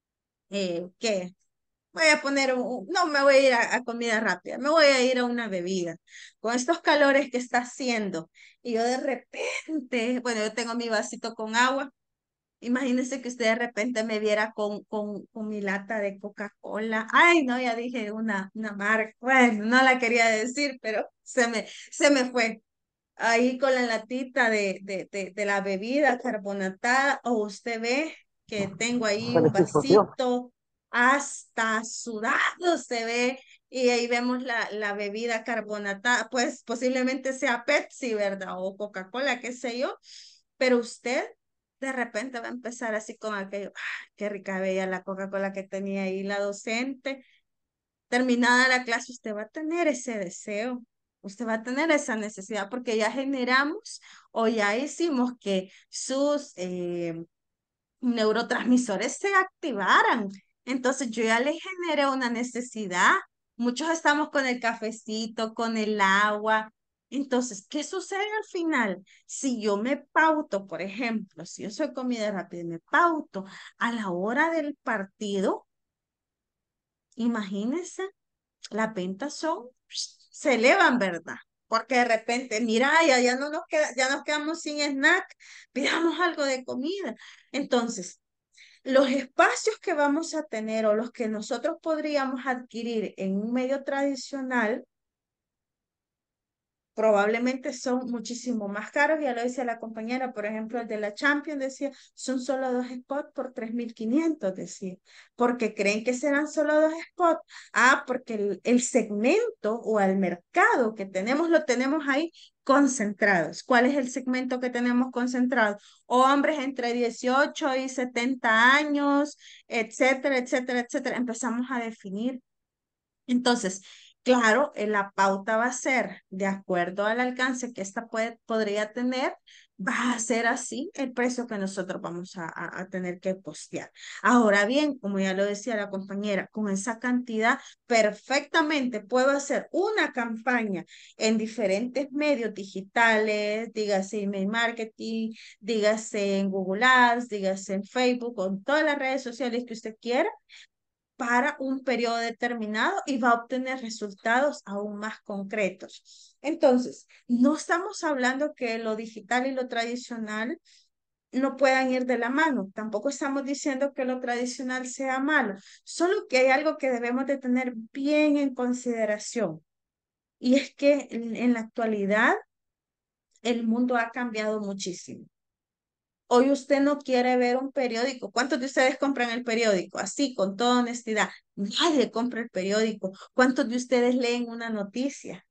que voy a poner, no me voy a ir a comida rápida, me voy a ir a una bebida, con estos calores que está haciendo, y yo de repente, bueno, yo tengo mi vasito con agua. Imagínese que usted de repente me viera con mi lata de Coca-Cola. Ay, no, ya dije una marca. Bueno, no la quería decir, pero se me fue. Ahí con la latita de la bebida carbonatada, o usted ve que tengo ahí Se un les explosión. vasito hasta sudado se ve, y ahí vemos la bebida carbonatada, pues posiblemente sea Pepsi, ¿verdad? O Coca-Cola, qué sé yo, pero usted de repente va a empezar así con aquello, "Ah, qué rica veía la Coca-Cola que tenía ahí la docente". Terminada la clase, usted va a tener ese deseo, usted va a tener esa necesidad, porque ya generamos o ya hicimos que sus neurotransmisores se activaran. Entonces yo ya le generé una necesidad. Muchos estamos con el cafecito, con el agua. Entonces, ¿qué sucede al final? Si yo me pauto, por ejemplo, si yo soy comida rápida y me pauto a la hora del partido, imagínense, las ventas se elevan, ¿verdad? Porque de repente, mira, ya no nos queda, ya nos quedamos sin snack, pidamos algo de comida. Entonces, los espacios que vamos a tener o los que nosotros podríamos adquirir en un medio tradicional probablemente son muchísimo más caros. Ya lo decía la compañera, por ejemplo, el de la Champions decía, son solo 2 spots por 3.500, decía, porque creen que serán solo 2 spots. Ah, porque el segmento o el mercado que tenemos lo tenemos ahí concentrados. ¿Cuál es el segmento que tenemos concentrado? Hombres entre 18 y 70 años, etcétera, etcétera, etcétera. Empezamos a definir. Entonces, claro, la pauta va a ser de acuerdo al alcance que esta podría tener, va a ser así el precio que nosotros vamos a tener que postear. Ahora bien, como ya lo decía la compañera, con esa cantidad perfectamente puedo hacer una campaña en diferentes medios digitales, dígase email marketing, dígase en Google Ads, dígase en Facebook, con todas las redes sociales que usted quiera para un periodo determinado, y va a obtener resultados aún más concretos. Entonces, no estamos hablando que lo digital y lo tradicional no puedan ir de la mano. Tampoco estamos diciendo que lo tradicional sea malo, solo que hay algo que debemos de tener bien en consideración. Y es que en la actualidad el mundo ha cambiado muchísimo. Hoy usted no quiere ver un periódico. ¿Cuántos de ustedes compran el periódico? Así, con toda honestidad. Nadie compra el periódico. ¿Cuántos de ustedes leen una noticia?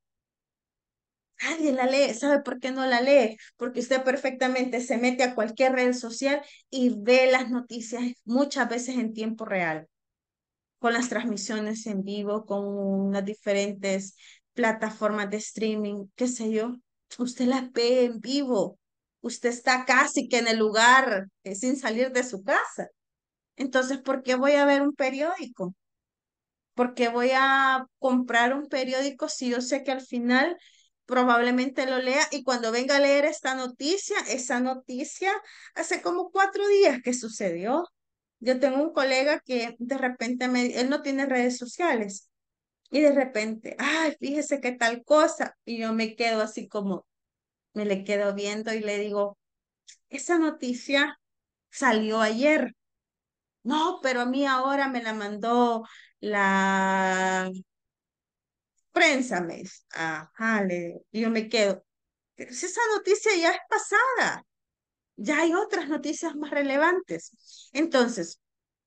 Nadie la lee. ¿Sabe por qué no la lee? Porque usted perfectamente se mete a cualquier red social y ve las noticias muchas veces en tiempo real, con las transmisiones en vivo, con las diferentes plataformas de streaming, qué sé yo. Usted las ve en vivo. Usted está casi que en el lugar, sin salir de su casa. Entonces, ¿por qué voy a ver un periódico? ¿Por qué voy a comprar un periódico si yo sé que al final probablemente lo lea, y cuando venga a leer esa noticia hace como 4 días que sucedió? Yo tengo un colega que de repente él no tiene redes sociales, y de repente, ay, fíjese qué tal cosa, y yo me quedo así como, me le quedo viendo y le digo, esa noticia salió ayer. No, pero a mí ahora me la mandó la prensa, ajá, y yo me quedo, pero si esa noticia ya es pasada, ya hay otras noticias más relevantes. Entonces,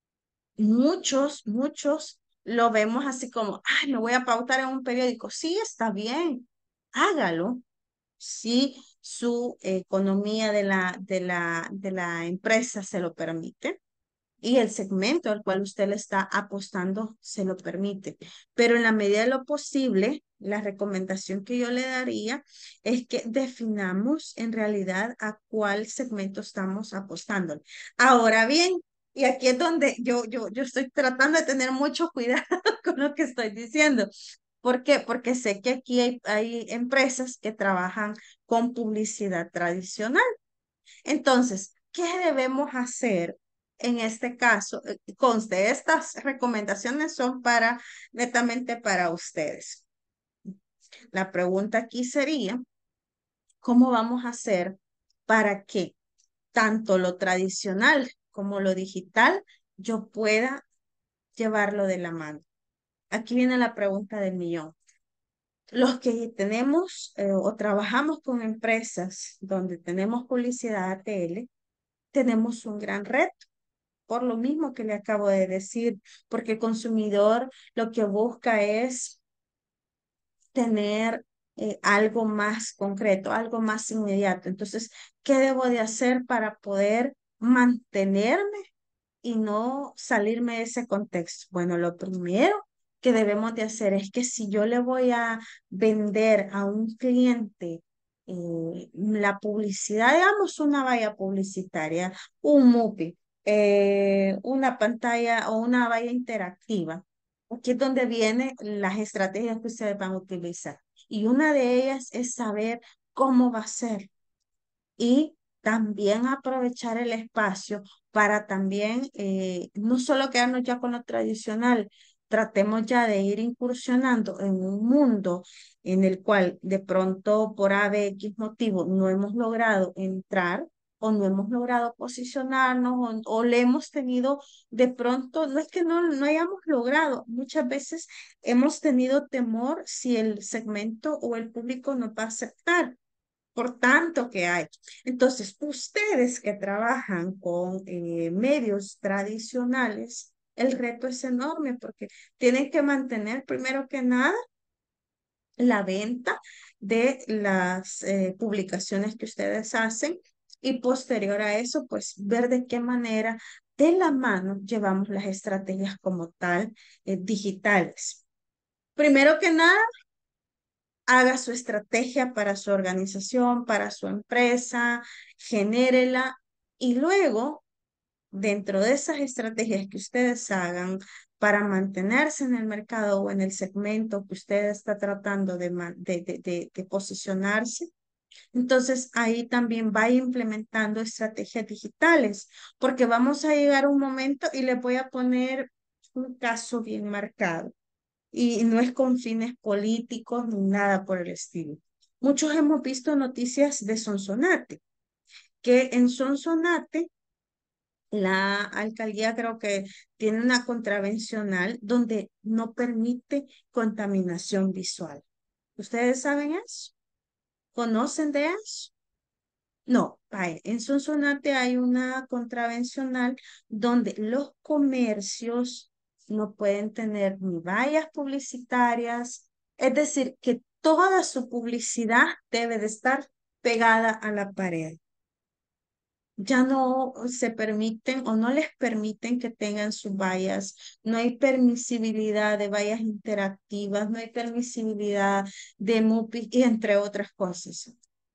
muchos lo vemos así como, ay, me voy a pautar en un periódico. Sí, está bien, hágalo, si su economía de la empresa se lo permite y el segmento al cual usted le está apostando se lo permite. Pero en la medida de lo posible, la recomendación que yo le daría es que definamos en realidad a cuál segmento estamos apostando. Ahora bien, y aquí es donde yo estoy tratando de tener mucho cuidado con lo que estoy diciendo. ¿Por qué? Porque sé que aquí hay empresas que trabajan con publicidad tradicional. Entonces, ¿qué debemos hacer en este caso? Conste, estas recomendaciones son netamente para ustedes. La pregunta aquí sería, ¿cómo vamos a hacer para que tanto lo tradicional como lo digital yo pueda llevarlo de la mano? Aquí viene la pregunta del millón. Los que tenemos o trabajamos con empresas donde tenemos publicidad ATL, tenemos un gran reto por lo mismo que le acabo de decir, porque el consumidor lo que busca es tener algo más concreto, algo más inmediato. Entonces, ¿qué debo de hacer para poder mantenerme y no salirme de ese contexto? Bueno, lo primero que debemos de hacer es que si yo le voy a vender a un cliente la publicidad, digamos una valla publicitaria, un MUPI, una pantalla o una valla interactiva, aquí es donde vienen las estrategias que ustedes van a utilizar. Y una de ellas es saber cómo va a ser y también aprovechar el espacio para también no solo quedarnos ya con lo tradicional, tratemos ya de ir incursionando en un mundo en el cual de pronto por A, B, X motivo no hemos logrado entrar o no hemos logrado posicionarnos o le hemos tenido de pronto, no es que no hayamos logrado, muchas veces hemos tenido temor si el segmento o el público nos va a aceptar por tanto que hay. Entonces, ustedes que trabajan con medios tradicionales, el reto es enorme porque tienen que mantener primero que nada la venta de las publicaciones que ustedes hacen y posterior a eso, pues ver de qué manera de la mano llevamos las estrategias como tal digitales. Primero que nada, haga su estrategia para su organización, para su empresa, genérela y luego, dentro de esas estrategias que ustedes hagan para mantenerse en el mercado o en el segmento que usted está tratando de posicionarse, entonces ahí también va implementando estrategias digitales, porque vamos a llegar a un momento y le voy a poner un caso bien marcado y no es con fines políticos ni nada por el estilo. Muchos hemos visto noticias de Sonsonate, que en Sonsonate la alcaldía creo que tiene una contravencional donde no permite contaminación visual. ¿Ustedes saben eso? ¿Conocen de eso? No, vaya, en Sonsonate hay una contravencional donde los comercios no pueden tener ni vallas publicitarias, es decir, que toda su publicidad debe de estar pegada a la pared. Ya no se permiten o no les permiten que tengan sus vallas, no hay permisibilidad de vallas interactivas, no hay permisibilidad de MUPI y entre otras cosas.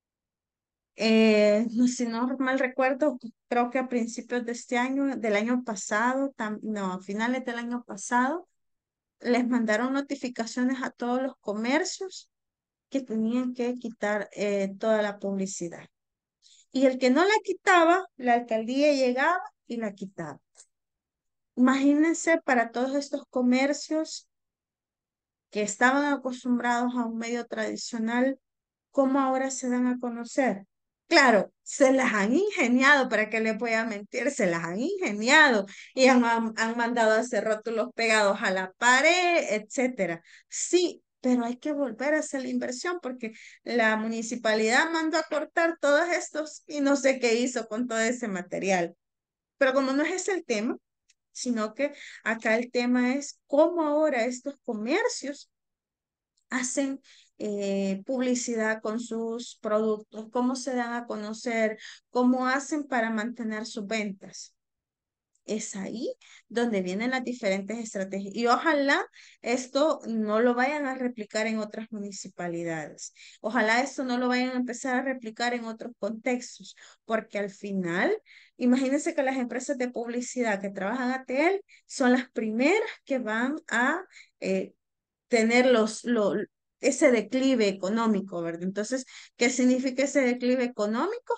Si no mal recuerdo, creo que a principios de este año, del año pasado, no, a finales del año pasado, les mandaron notificaciones a todos los comercios que tenían que quitar toda la publicidad. Y el que no la quitaba, la alcaldía llegaba y la quitaba. Imagínense para todos estos comercios que estaban acostumbrados a un medio tradicional, ¿cómo ahora se dan a conocer? Claro, se las han ingeniado, para que les voy a mentir, se las han ingeniado y han mandado a hacer rótulos pegados a la pared, etcétera. Sí, pero hay que volver a hacer la inversión porque la municipalidad mandó a cortar todos estos y no sé qué hizo con todo ese material. Pero como no es ese el tema, sino que acá el tema es cómo ahora estos comercios hacen publicidad con sus productos, cómo se dan a conocer, cómo hacen para mantener sus ventas. Es ahí donde vienen las diferentes estrategias. Y ojalá esto no lo vayan a replicar en otras municipalidades. Ojalá esto no lo vayan a empezar a replicar en otros contextos, porque al final, imagínense que las empresas de publicidad que trabajan a ATL son las primeras que van a eh, tener ese declive económico, ¿verdad? Entonces, ¿qué significa ese declive económico?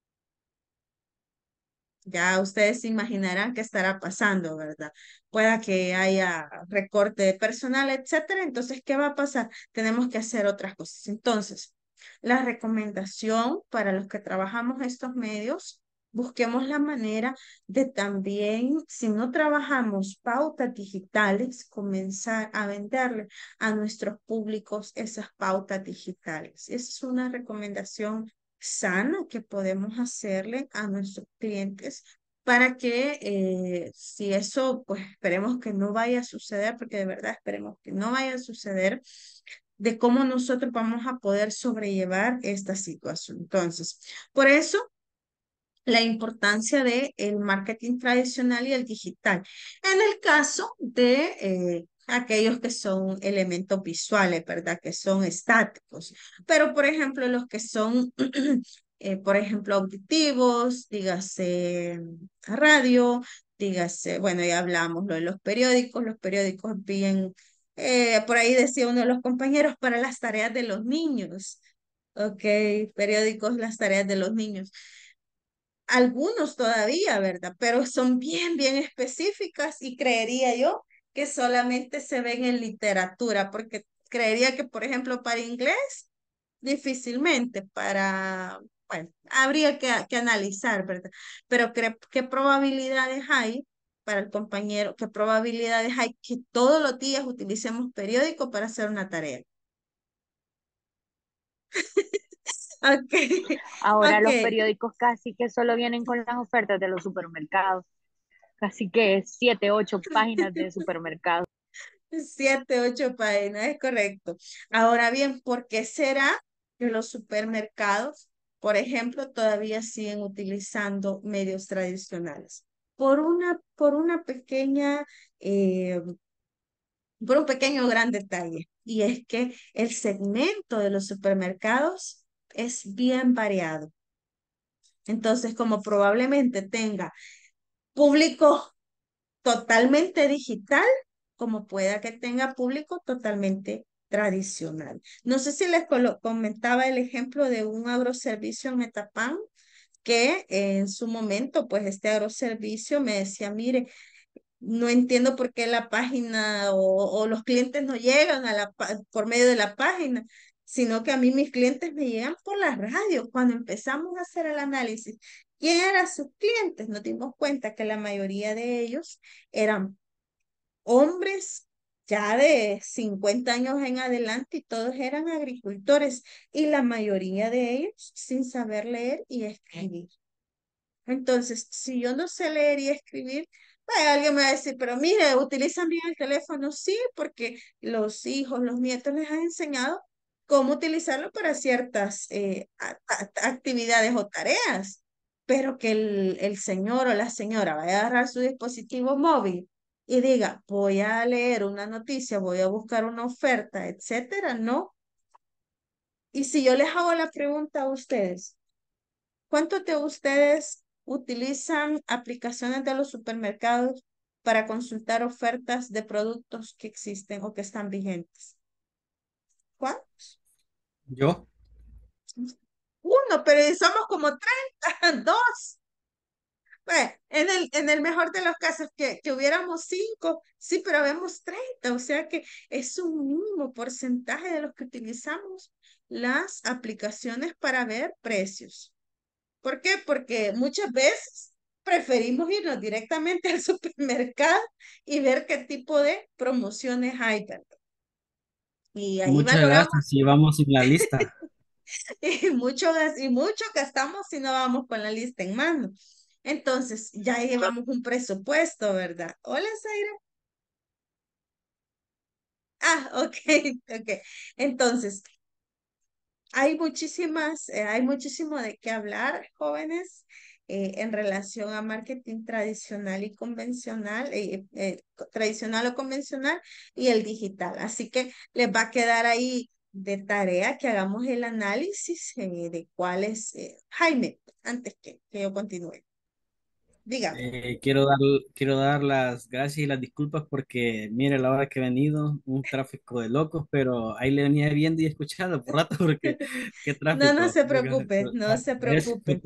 Ya ustedes se imaginarán qué estará pasando, ¿verdad? Pueda que haya recorte de personal, etcétera. Entonces, ¿qué va a pasar? Tenemos que hacer otras cosas. Entonces, la recomendación para los que trabajamos estos medios, busquemos la manera de también, si no trabajamos pautas digitales, comenzar a venderle a nuestros públicos esas pautas digitales. Esa es una recomendación sana que podemos hacerle a nuestros clientes para que si eso, pues esperemos que no vaya a suceder, porque de verdad esperemos que no vaya a suceder, de cómo nosotros vamos a poder sobrellevar esta situación. Entonces, por eso la importancia de el marketing tradicional y el digital. En el caso de aquellos que son elementos visuales, ¿verdad? Que son estáticos. Pero, por ejemplo, los que son, por ejemplo, auditivos, dígase radio, dígase, bueno, ya hablamos lo de los periódicos bien, por ahí decía uno de los compañeros, para las tareas de los niños. Ok, periódicos, las tareas de los niños. Algunos todavía, ¿verdad? Pero son bien, bien específicas y creería yo que solamente se ven en literatura, porque creería que, por ejemplo, para inglés, difícilmente, bueno, habría que analizar, ¿verdad? Pero ¿qué probabilidades hay para el compañero? ¿Qué probabilidades hay que todos los días utilicemos periódico para hacer una tarea? Ok, Ahora los ok. periódicos casi que solo vienen con las ofertas de los supermercados. Casi que 7, 8 páginas de supermercados. 7, 8 páginas, es correcto. Ahora bien, ¿por qué será que los supermercados, por ejemplo, todavía siguen utilizando medios tradicionales? Por una pequeña, por un pequeño gran detalle, y es que el segmento de los supermercados es bien variado. Entonces, como probablemente tenga público totalmente digital, como pueda que tenga público totalmente tradicional. No sé si les comentaba el ejemplo de un agroservicio en Metapán, que en su momento, pues este agroservicio me decía, mire, no entiendo por qué la página o los clientes no llegan por medio de la página, sino que a mí mis clientes me llegan por la radio. Cuando empezamos a hacer el análisis, ¿quién eran sus clientes? Nos dimos cuenta que la mayoría de ellos eran hombres ya de 50 años en adelante y todos eran agricultores y la mayoría de ellos sin saber leer y escribir. Entonces, si yo no sé leer y escribir, alguien me va a decir, pero mire, ¿utilizan bien el teléfono? Sí, porque los hijos, los nietos les han enseñado cómo utilizarlo para ciertas actividades o tareas, pero que el señor o la señora vaya a agarrar su dispositivo móvil y diga, voy a leer una noticia, voy a buscar una oferta, etcétera, no. Y si yo les hago la pregunta a ustedes, ¿cuántos de ustedes utilizan aplicaciones de los supermercados para consultar ofertas de productos que existen o que están vigentes? ¿Cuántos? Yo, Uno, pero somos como 30, dos. Bueno, en el mejor de los casos que hubiéramos 5, sí, pero vemos 30, o sea que es un mínimo porcentaje de los que utilizamos las aplicaciones para ver precios. ¿Por qué? Porque muchas veces preferimos irnos directamente al supermercado y ver qué tipo de promociones hay, ¿verdad? Y ahí muchas valoramos gracias y vamos sin la lista. y mucho gastamos si no vamos con la lista en mano. Entonces, ya llevamos un presupuesto, ¿verdad? Hola, Zaira. Ok, ok. Entonces, hay muchísimo de qué hablar, jóvenes, en relación a marketing tradicional y convencional, tradicional o convencional y el digital. Así que les va a quedar ahí de tarea que hagamos el análisis de cuáles. Jaime, antes que yo continúe, dígame. Quiero dar las gracias y las disculpas porque mire la hora que he venido, un tráfico de locos, pero ahí le venía viendo y escuchando por rato porque qué No, no tráfico. se preocupe, no se Gracias, preocupe.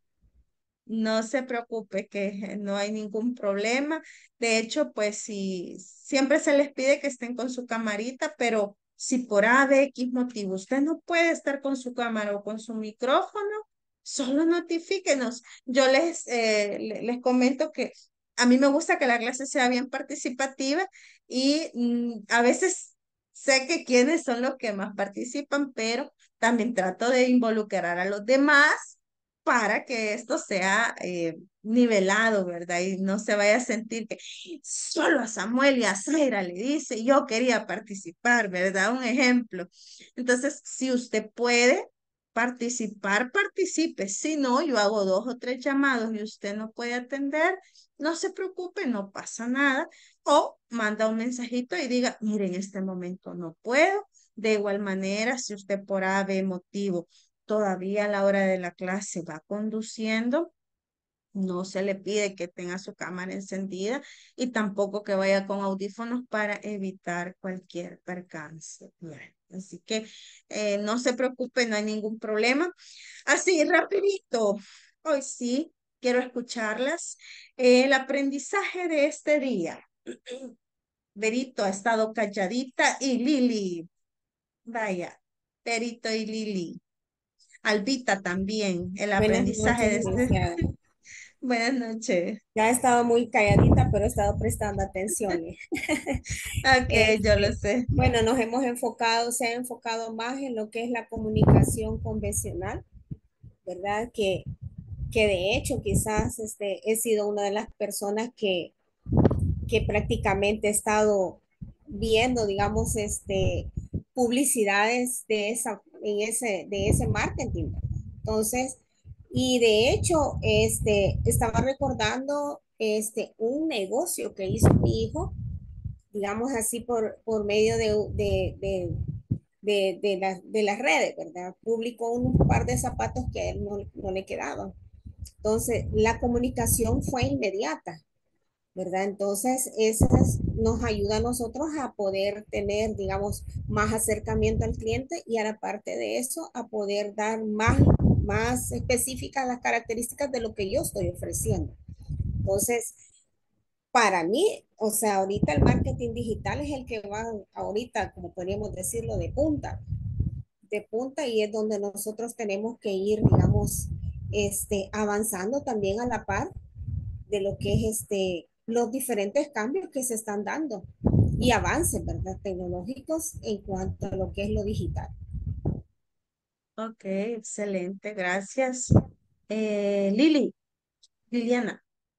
No se preocupe que no hay ningún problema. De hecho, pues sí, siempre se les pide que estén con su camarita, pero si por A, B, X motivo usted no puede estar con su cámara o con su micrófono, solo notifíquenos. Yo les comento que a mí me gusta que la clase sea bien participativa y a veces sé que quienes son los que más participan, pero también trato de involucrar a los demás para que esto sea nivelado, ¿verdad? Y no se vaya a sentir que solo a Samuel y a Zaira le dice, yo quería participar, ¿verdad? Un ejemplo. Entonces, si usted puede participar, participe. Si no, yo hago 2 o 3 llamados y usted no puede atender, no se preocupe, no pasa nada. O manda un mensajito y diga, mire, en este momento no puedo. De igual manera, si usted por A, B motivo todavía a la hora de la clase va conduciendo, no se le pide que tenga su cámara encendida y tampoco que vaya con audífonos para evitar cualquier percance. Bueno, así que no se preocupe, no hay ningún problema. Así, rapidito, hoy sí, quiero escucharlas. El aprendizaje de este día. Berito ha estado calladita y Lili, vaya, Berito y Lili. Albita también, el Buenas aprendizaje noches, de este. licenciada. Buenas noches. Ya he estado muy calladita, pero he estado prestando atención. Ok, yo lo sé. Bueno, nos hemos enfocado, se ha enfocado más en lo que es la comunicación convencional, ¿verdad? Que de hecho quizás he sido una de las personas que prácticamente he estado viendo, digamos, publicidades de ese marketing. Entonces, y de hecho, estaba recordando un negocio que hizo mi hijo, digamos así, por medio de las redes, ¿verdad? Publicó un par de zapatos que a él no le quedaban. Entonces, la comunicación fue inmediata, ¿verdad? Entonces, esas nos ayuda a nosotros a poder tener, digamos, más acercamiento al cliente y a la parte de eso, a poder dar más específicas las características de lo que yo estoy ofreciendo. Entonces, para mí, o sea, ahorita el marketing digital es el que va ahorita, como podríamos decirlo, de punta y es donde nosotros tenemos que ir, digamos, avanzando también a la par de lo que es los diferentes cambios que se están dando y avances, ¿verdad? Tecnológicos en cuanto a lo que es lo digital. Ok, excelente, gracias. Liliana.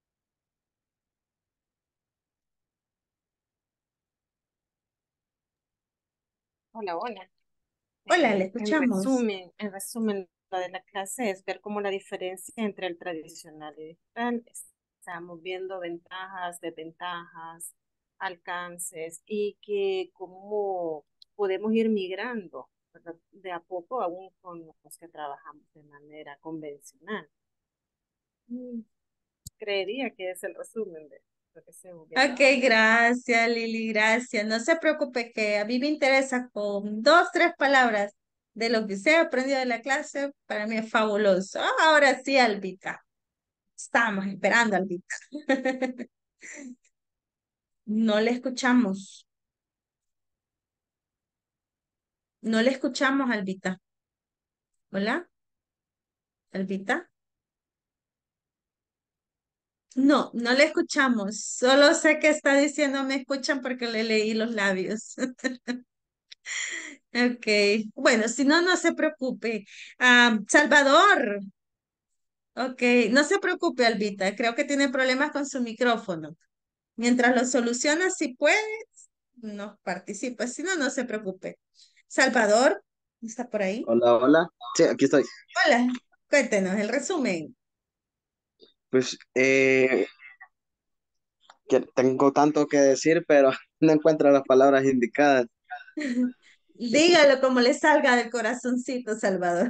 Hola, hola. Hola, le escuchamos. En resumen, lo de la clase es ver cómo la diferencia entre el tradicional y digital. Estamos viendo ventajas, desventajas, alcances y que cómo podemos ir migrando, ¿verdad? De a poco aún con los que trabajamos de manera convencional. Mm, Creería que es el resumen de lo que se viendo Ok, ahora. gracias, Lili, gracias. No se preocupe que a mí me interesa con 2, 3 palabras de lo que usted ha aprendido de la clase, para mí es fabuloso. Ahora sí, Albita. Estamos esperando, Albita. No le escuchamos. No le escuchamos, Albita. Hola, Albita. No, no le escuchamos. Solo sé que está diciendo me escuchan porque le leí los labios. Ok, bueno, si no, no se preocupe. Salvador, ok, no se preocupe, Albita. Creo que tiene problemas con su micrófono. Mientras lo soluciona, si puede, no participa, si no, no se preocupe. Salvador, ¿está por ahí? Hola, hola. Sí, aquí estoy. Hola, cuéntenos el resumen. Pues que tengo tanto que decir, pero no encuentro las palabras indicadas. Dígalo como le salga del corazoncito, Salvador.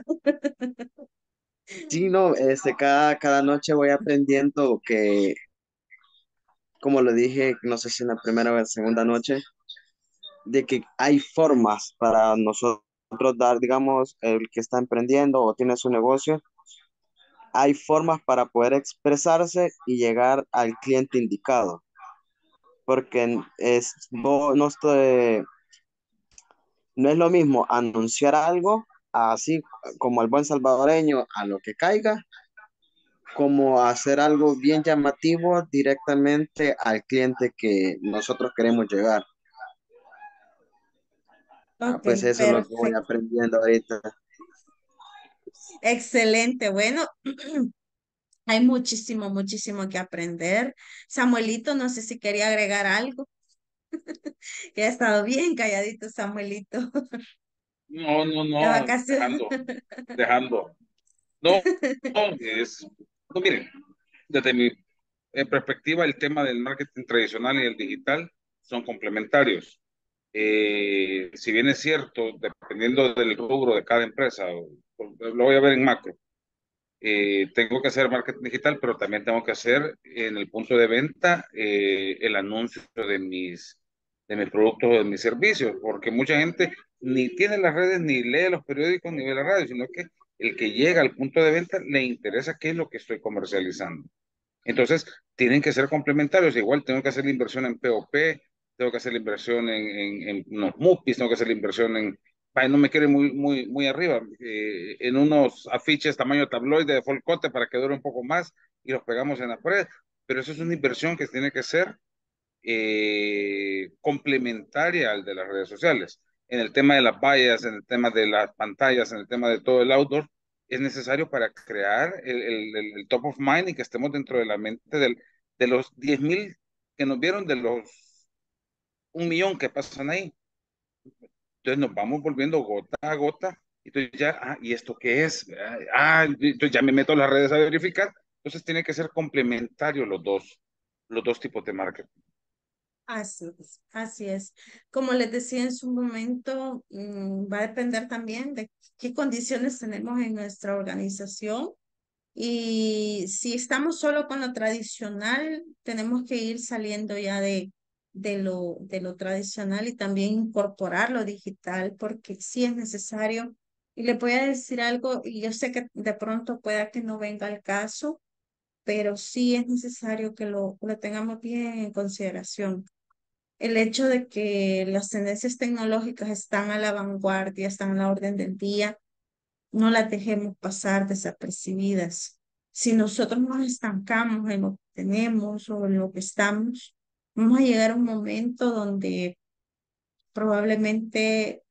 Sí, no, cada noche voy aprendiendo que, como lo dije, no sé si en la primera o en la segunda noche, de que hay formas para nosotros dar, digamos, el que está emprendiendo o tiene su negocio, hay formas para poder expresarse y llegar al cliente indicado, porque no es lo mismo anunciar algo así como el buen salvadoreño a lo que caiga, como hacer algo bien llamativo directamente al cliente que nosotros queremos llegar. Ok, Pues eso es lo que voy perfecto. aprendiendo ahorita. Excelente. Bueno, hay muchísimo, muchísimo que aprender. Samuelito, no sé si quería agregar algo. Que ha estado bien calladito, Samuelito. No, no, De no, vacaciones. dejando. No, no, no, miren, desde mi perspectiva, el tema del marketing tradicional y el digital son complementarios. Si bien es cierto, dependiendo del rubro de cada empresa, lo voy a ver en macro, tengo que hacer marketing digital, pero también tengo que hacer en el punto de venta el anuncio de mis productos o de mis servicios, porque mucha gente ni tiene las redes, ni lee los periódicos, ni ve la radio, sino que el que llega al punto de venta le interesa qué es lo que estoy comercializando. Entonces, tienen que ser complementarios. Igual tengo que hacer la inversión en POP, tengo que hacer la inversión en unos MUPIs, tengo que hacer la inversión en, vaya, no me quiere muy arriba, en unos afiches tamaño tabloide de folcote para que dure un poco más y los pegamos en la pared. Pero eso es una inversión que tiene que ser complementaria al de las redes sociales. En el tema de las vallas, en el tema de las pantallas, en el tema de todo el outdoor, es necesario para crear el top of mind y que estemos dentro de la mente de los 10,000 que nos vieron, de los 1,000,000 que pasan ahí. Entonces nos vamos volviendo gota a gota. Y entonces ya, ¿y esto qué es? Entonces ya me meto a las redes a verificar. Entonces tiene que ser complementario los dos tipos de marketing. Así es, así es. Como les decía en su momento, va a depender también de qué condiciones tenemos en nuestra organización. Y si estamos solo con lo tradicional, tenemos que ir saliendo ya de lo tradicional y también incorporar lo digital, porque sí es necesario. Y le voy a decir algo, y yo sé que de pronto pueda que no venga al caso, pero sí es necesario que lo tengamos bien en consideración. El hecho de que las tendencias tecnológicas están a la vanguardia, están a la orden del día, no las dejemos pasar desapercibidas. Si nosotros nos estancamos en lo que tenemos o en lo que estamos, vamos a llegar a un momento donde probablemente